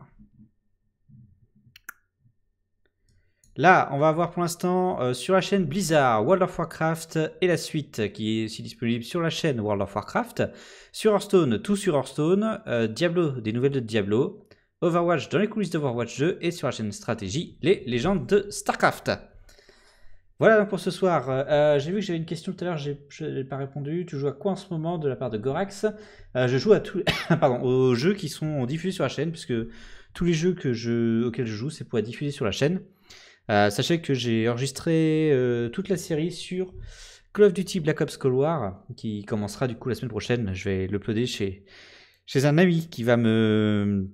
[SPEAKER 4] Là, on va avoir pour l'instant sur la chaîne Blizzard, World of Warcraft et la suite qui est aussi disponible sur la chaîne World of Warcraft. Sur Hearthstone, tout sur Hearthstone. Diablo, des nouvelles de Diablo. Overwatch dans les coulisses d'Overwatch 2. Et sur la chaîne Stratégie, les légendes de StarCraft. Voilà donc pour ce soir. J'ai vu que j'avais une question tout à l'heure, je n'ai pas répondu. Tu joues à quoi en ce moment de la part de Gorax? Je joue à aux jeux qui sont diffusés sur la chaîne, puisque tous les jeux auxquels je joue, c'est pour être diffusé sur la chaîne. Sachez que j'ai enregistré toute la série sur Call of Duty Black Ops Cold War, qui commencera du coup la semaine prochaine. Je vais l'uploader chez un ami qui va me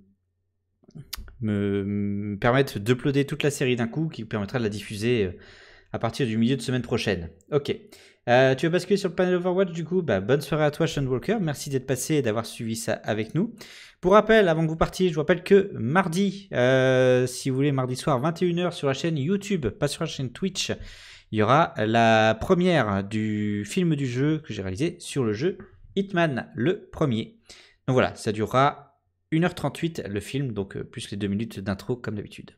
[SPEAKER 4] permettre d'uploader toute la série d'un coup, qui permettra de la diffuser à partir du milieu de semaine prochaine. Ok. Tu vas basculer sur le panel Overwatch du coup. Bonne soirée à toi Sean Walker. Merci d'être passé et d'avoir suivi ça avec nous. Pour rappel, avant que vous partiez, je vous rappelle que mardi, si vous voulez, mardi soir, 21h sur la chaîne YouTube, pas sur la chaîne Twitch, il y aura la première du film du jeu que j'ai réalisé sur le jeu Hitman, le premier. Donc voilà, ça durera 1h38 le film, donc plus les 2 minutes d'intro comme d'habitude.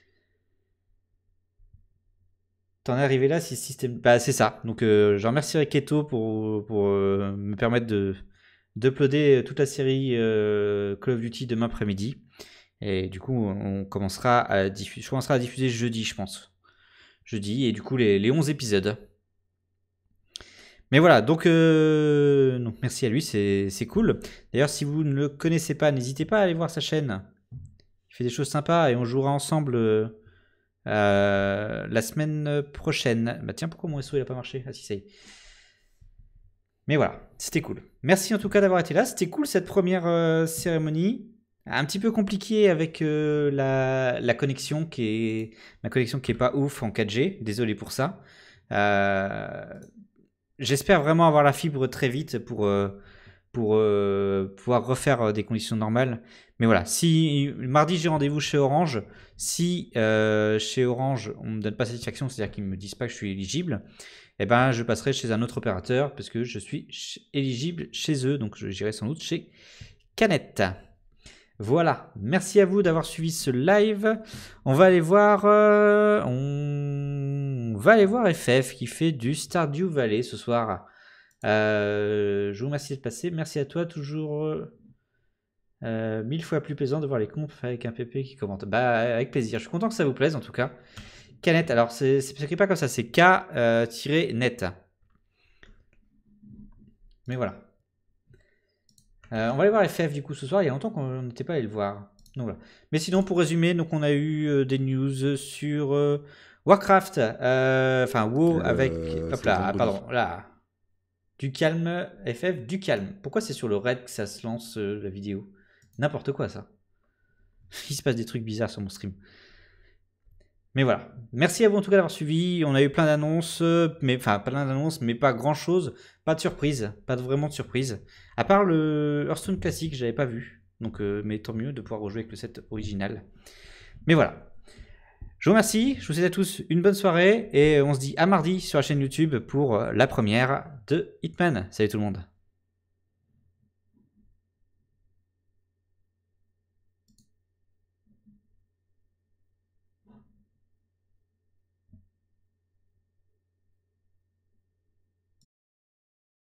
[SPEAKER 4] T'en es arrivé là si le système... c'est ça. Donc je remercierai Keto pour me permettre d'uploader toute la série Call of Duty demain après-midi. Et du coup, on commencera à diffuser jeudi, je pense. Jeudi, et du coup, les 11 épisodes. Mais voilà, donc merci à lui, c'est cool. D'ailleurs, si vous ne le connaissez pas, n'hésitez pas à aller voir sa chaîne. Il fait des choses sympas et on jouera ensemble... la semaine prochaine. Tiens, pourquoi mon SO il a pas marché? Ah si, ça y est. Mais voilà, c'était cool. Merci en tout cas d'avoir été là. C'était cool cette première cérémonie. Un petit peu compliqué avec la connexion ma connexion qui est pas ouf en 4G. Désolé pour ça. J'espère vraiment avoir la fibre très vite pour pouvoir refaire des conditions normales. Mais voilà, si mardi j'ai rendez-vous chez Orange, si chez Orange on me donne pas satisfaction, c'est-à-dire qu'ils me disent pas que je suis éligible, eh ben je passerai chez un autre opérateur parce que je suis éligible chez eux, donc j'irai sans doute chez Canet. Voilà, merci à vous d'avoir suivi ce live. On va aller voir FF qui fait du Stardew Valley ce soir. Je vous remercie d'être passé. Merci à toi, toujours 1000 fois plus plaisant de voir les confs avec un PP qui commente. Avec plaisir. Je suis content que ça vous plaise en tout cas. Canet, alors c'est pas comme ça, c'est K-net. Mais voilà. On va aller voir FF du coup ce soir. Il y a longtemps qu'on n'était pas allé le voir. Donc, voilà. Mais sinon, pour résumer, donc on a eu des news sur Warcraft. Enfin, WoW avec... Hop là, pardon, là. Du calme, FF, du calme. Pourquoi c'est sur le raid que ça se lance la vidéo? N'importe quoi ça. Il se passe des trucs bizarres sur mon stream. Mais voilà. Merci à vous en tout cas d'avoir suivi. On a eu plein d'annonces, mais pas grand chose. Pas de surprise, pas vraiment de surprise. À part le Hearthstone classique, j'avais pas vu. Donc, mais tant mieux de pouvoir rejouer avec le set original. Mais voilà. Je vous remercie. Je vous souhaite à tous une bonne soirée et on se dit à mardi sur la chaîne YouTube pour la première de Hitman. Salut tout le monde.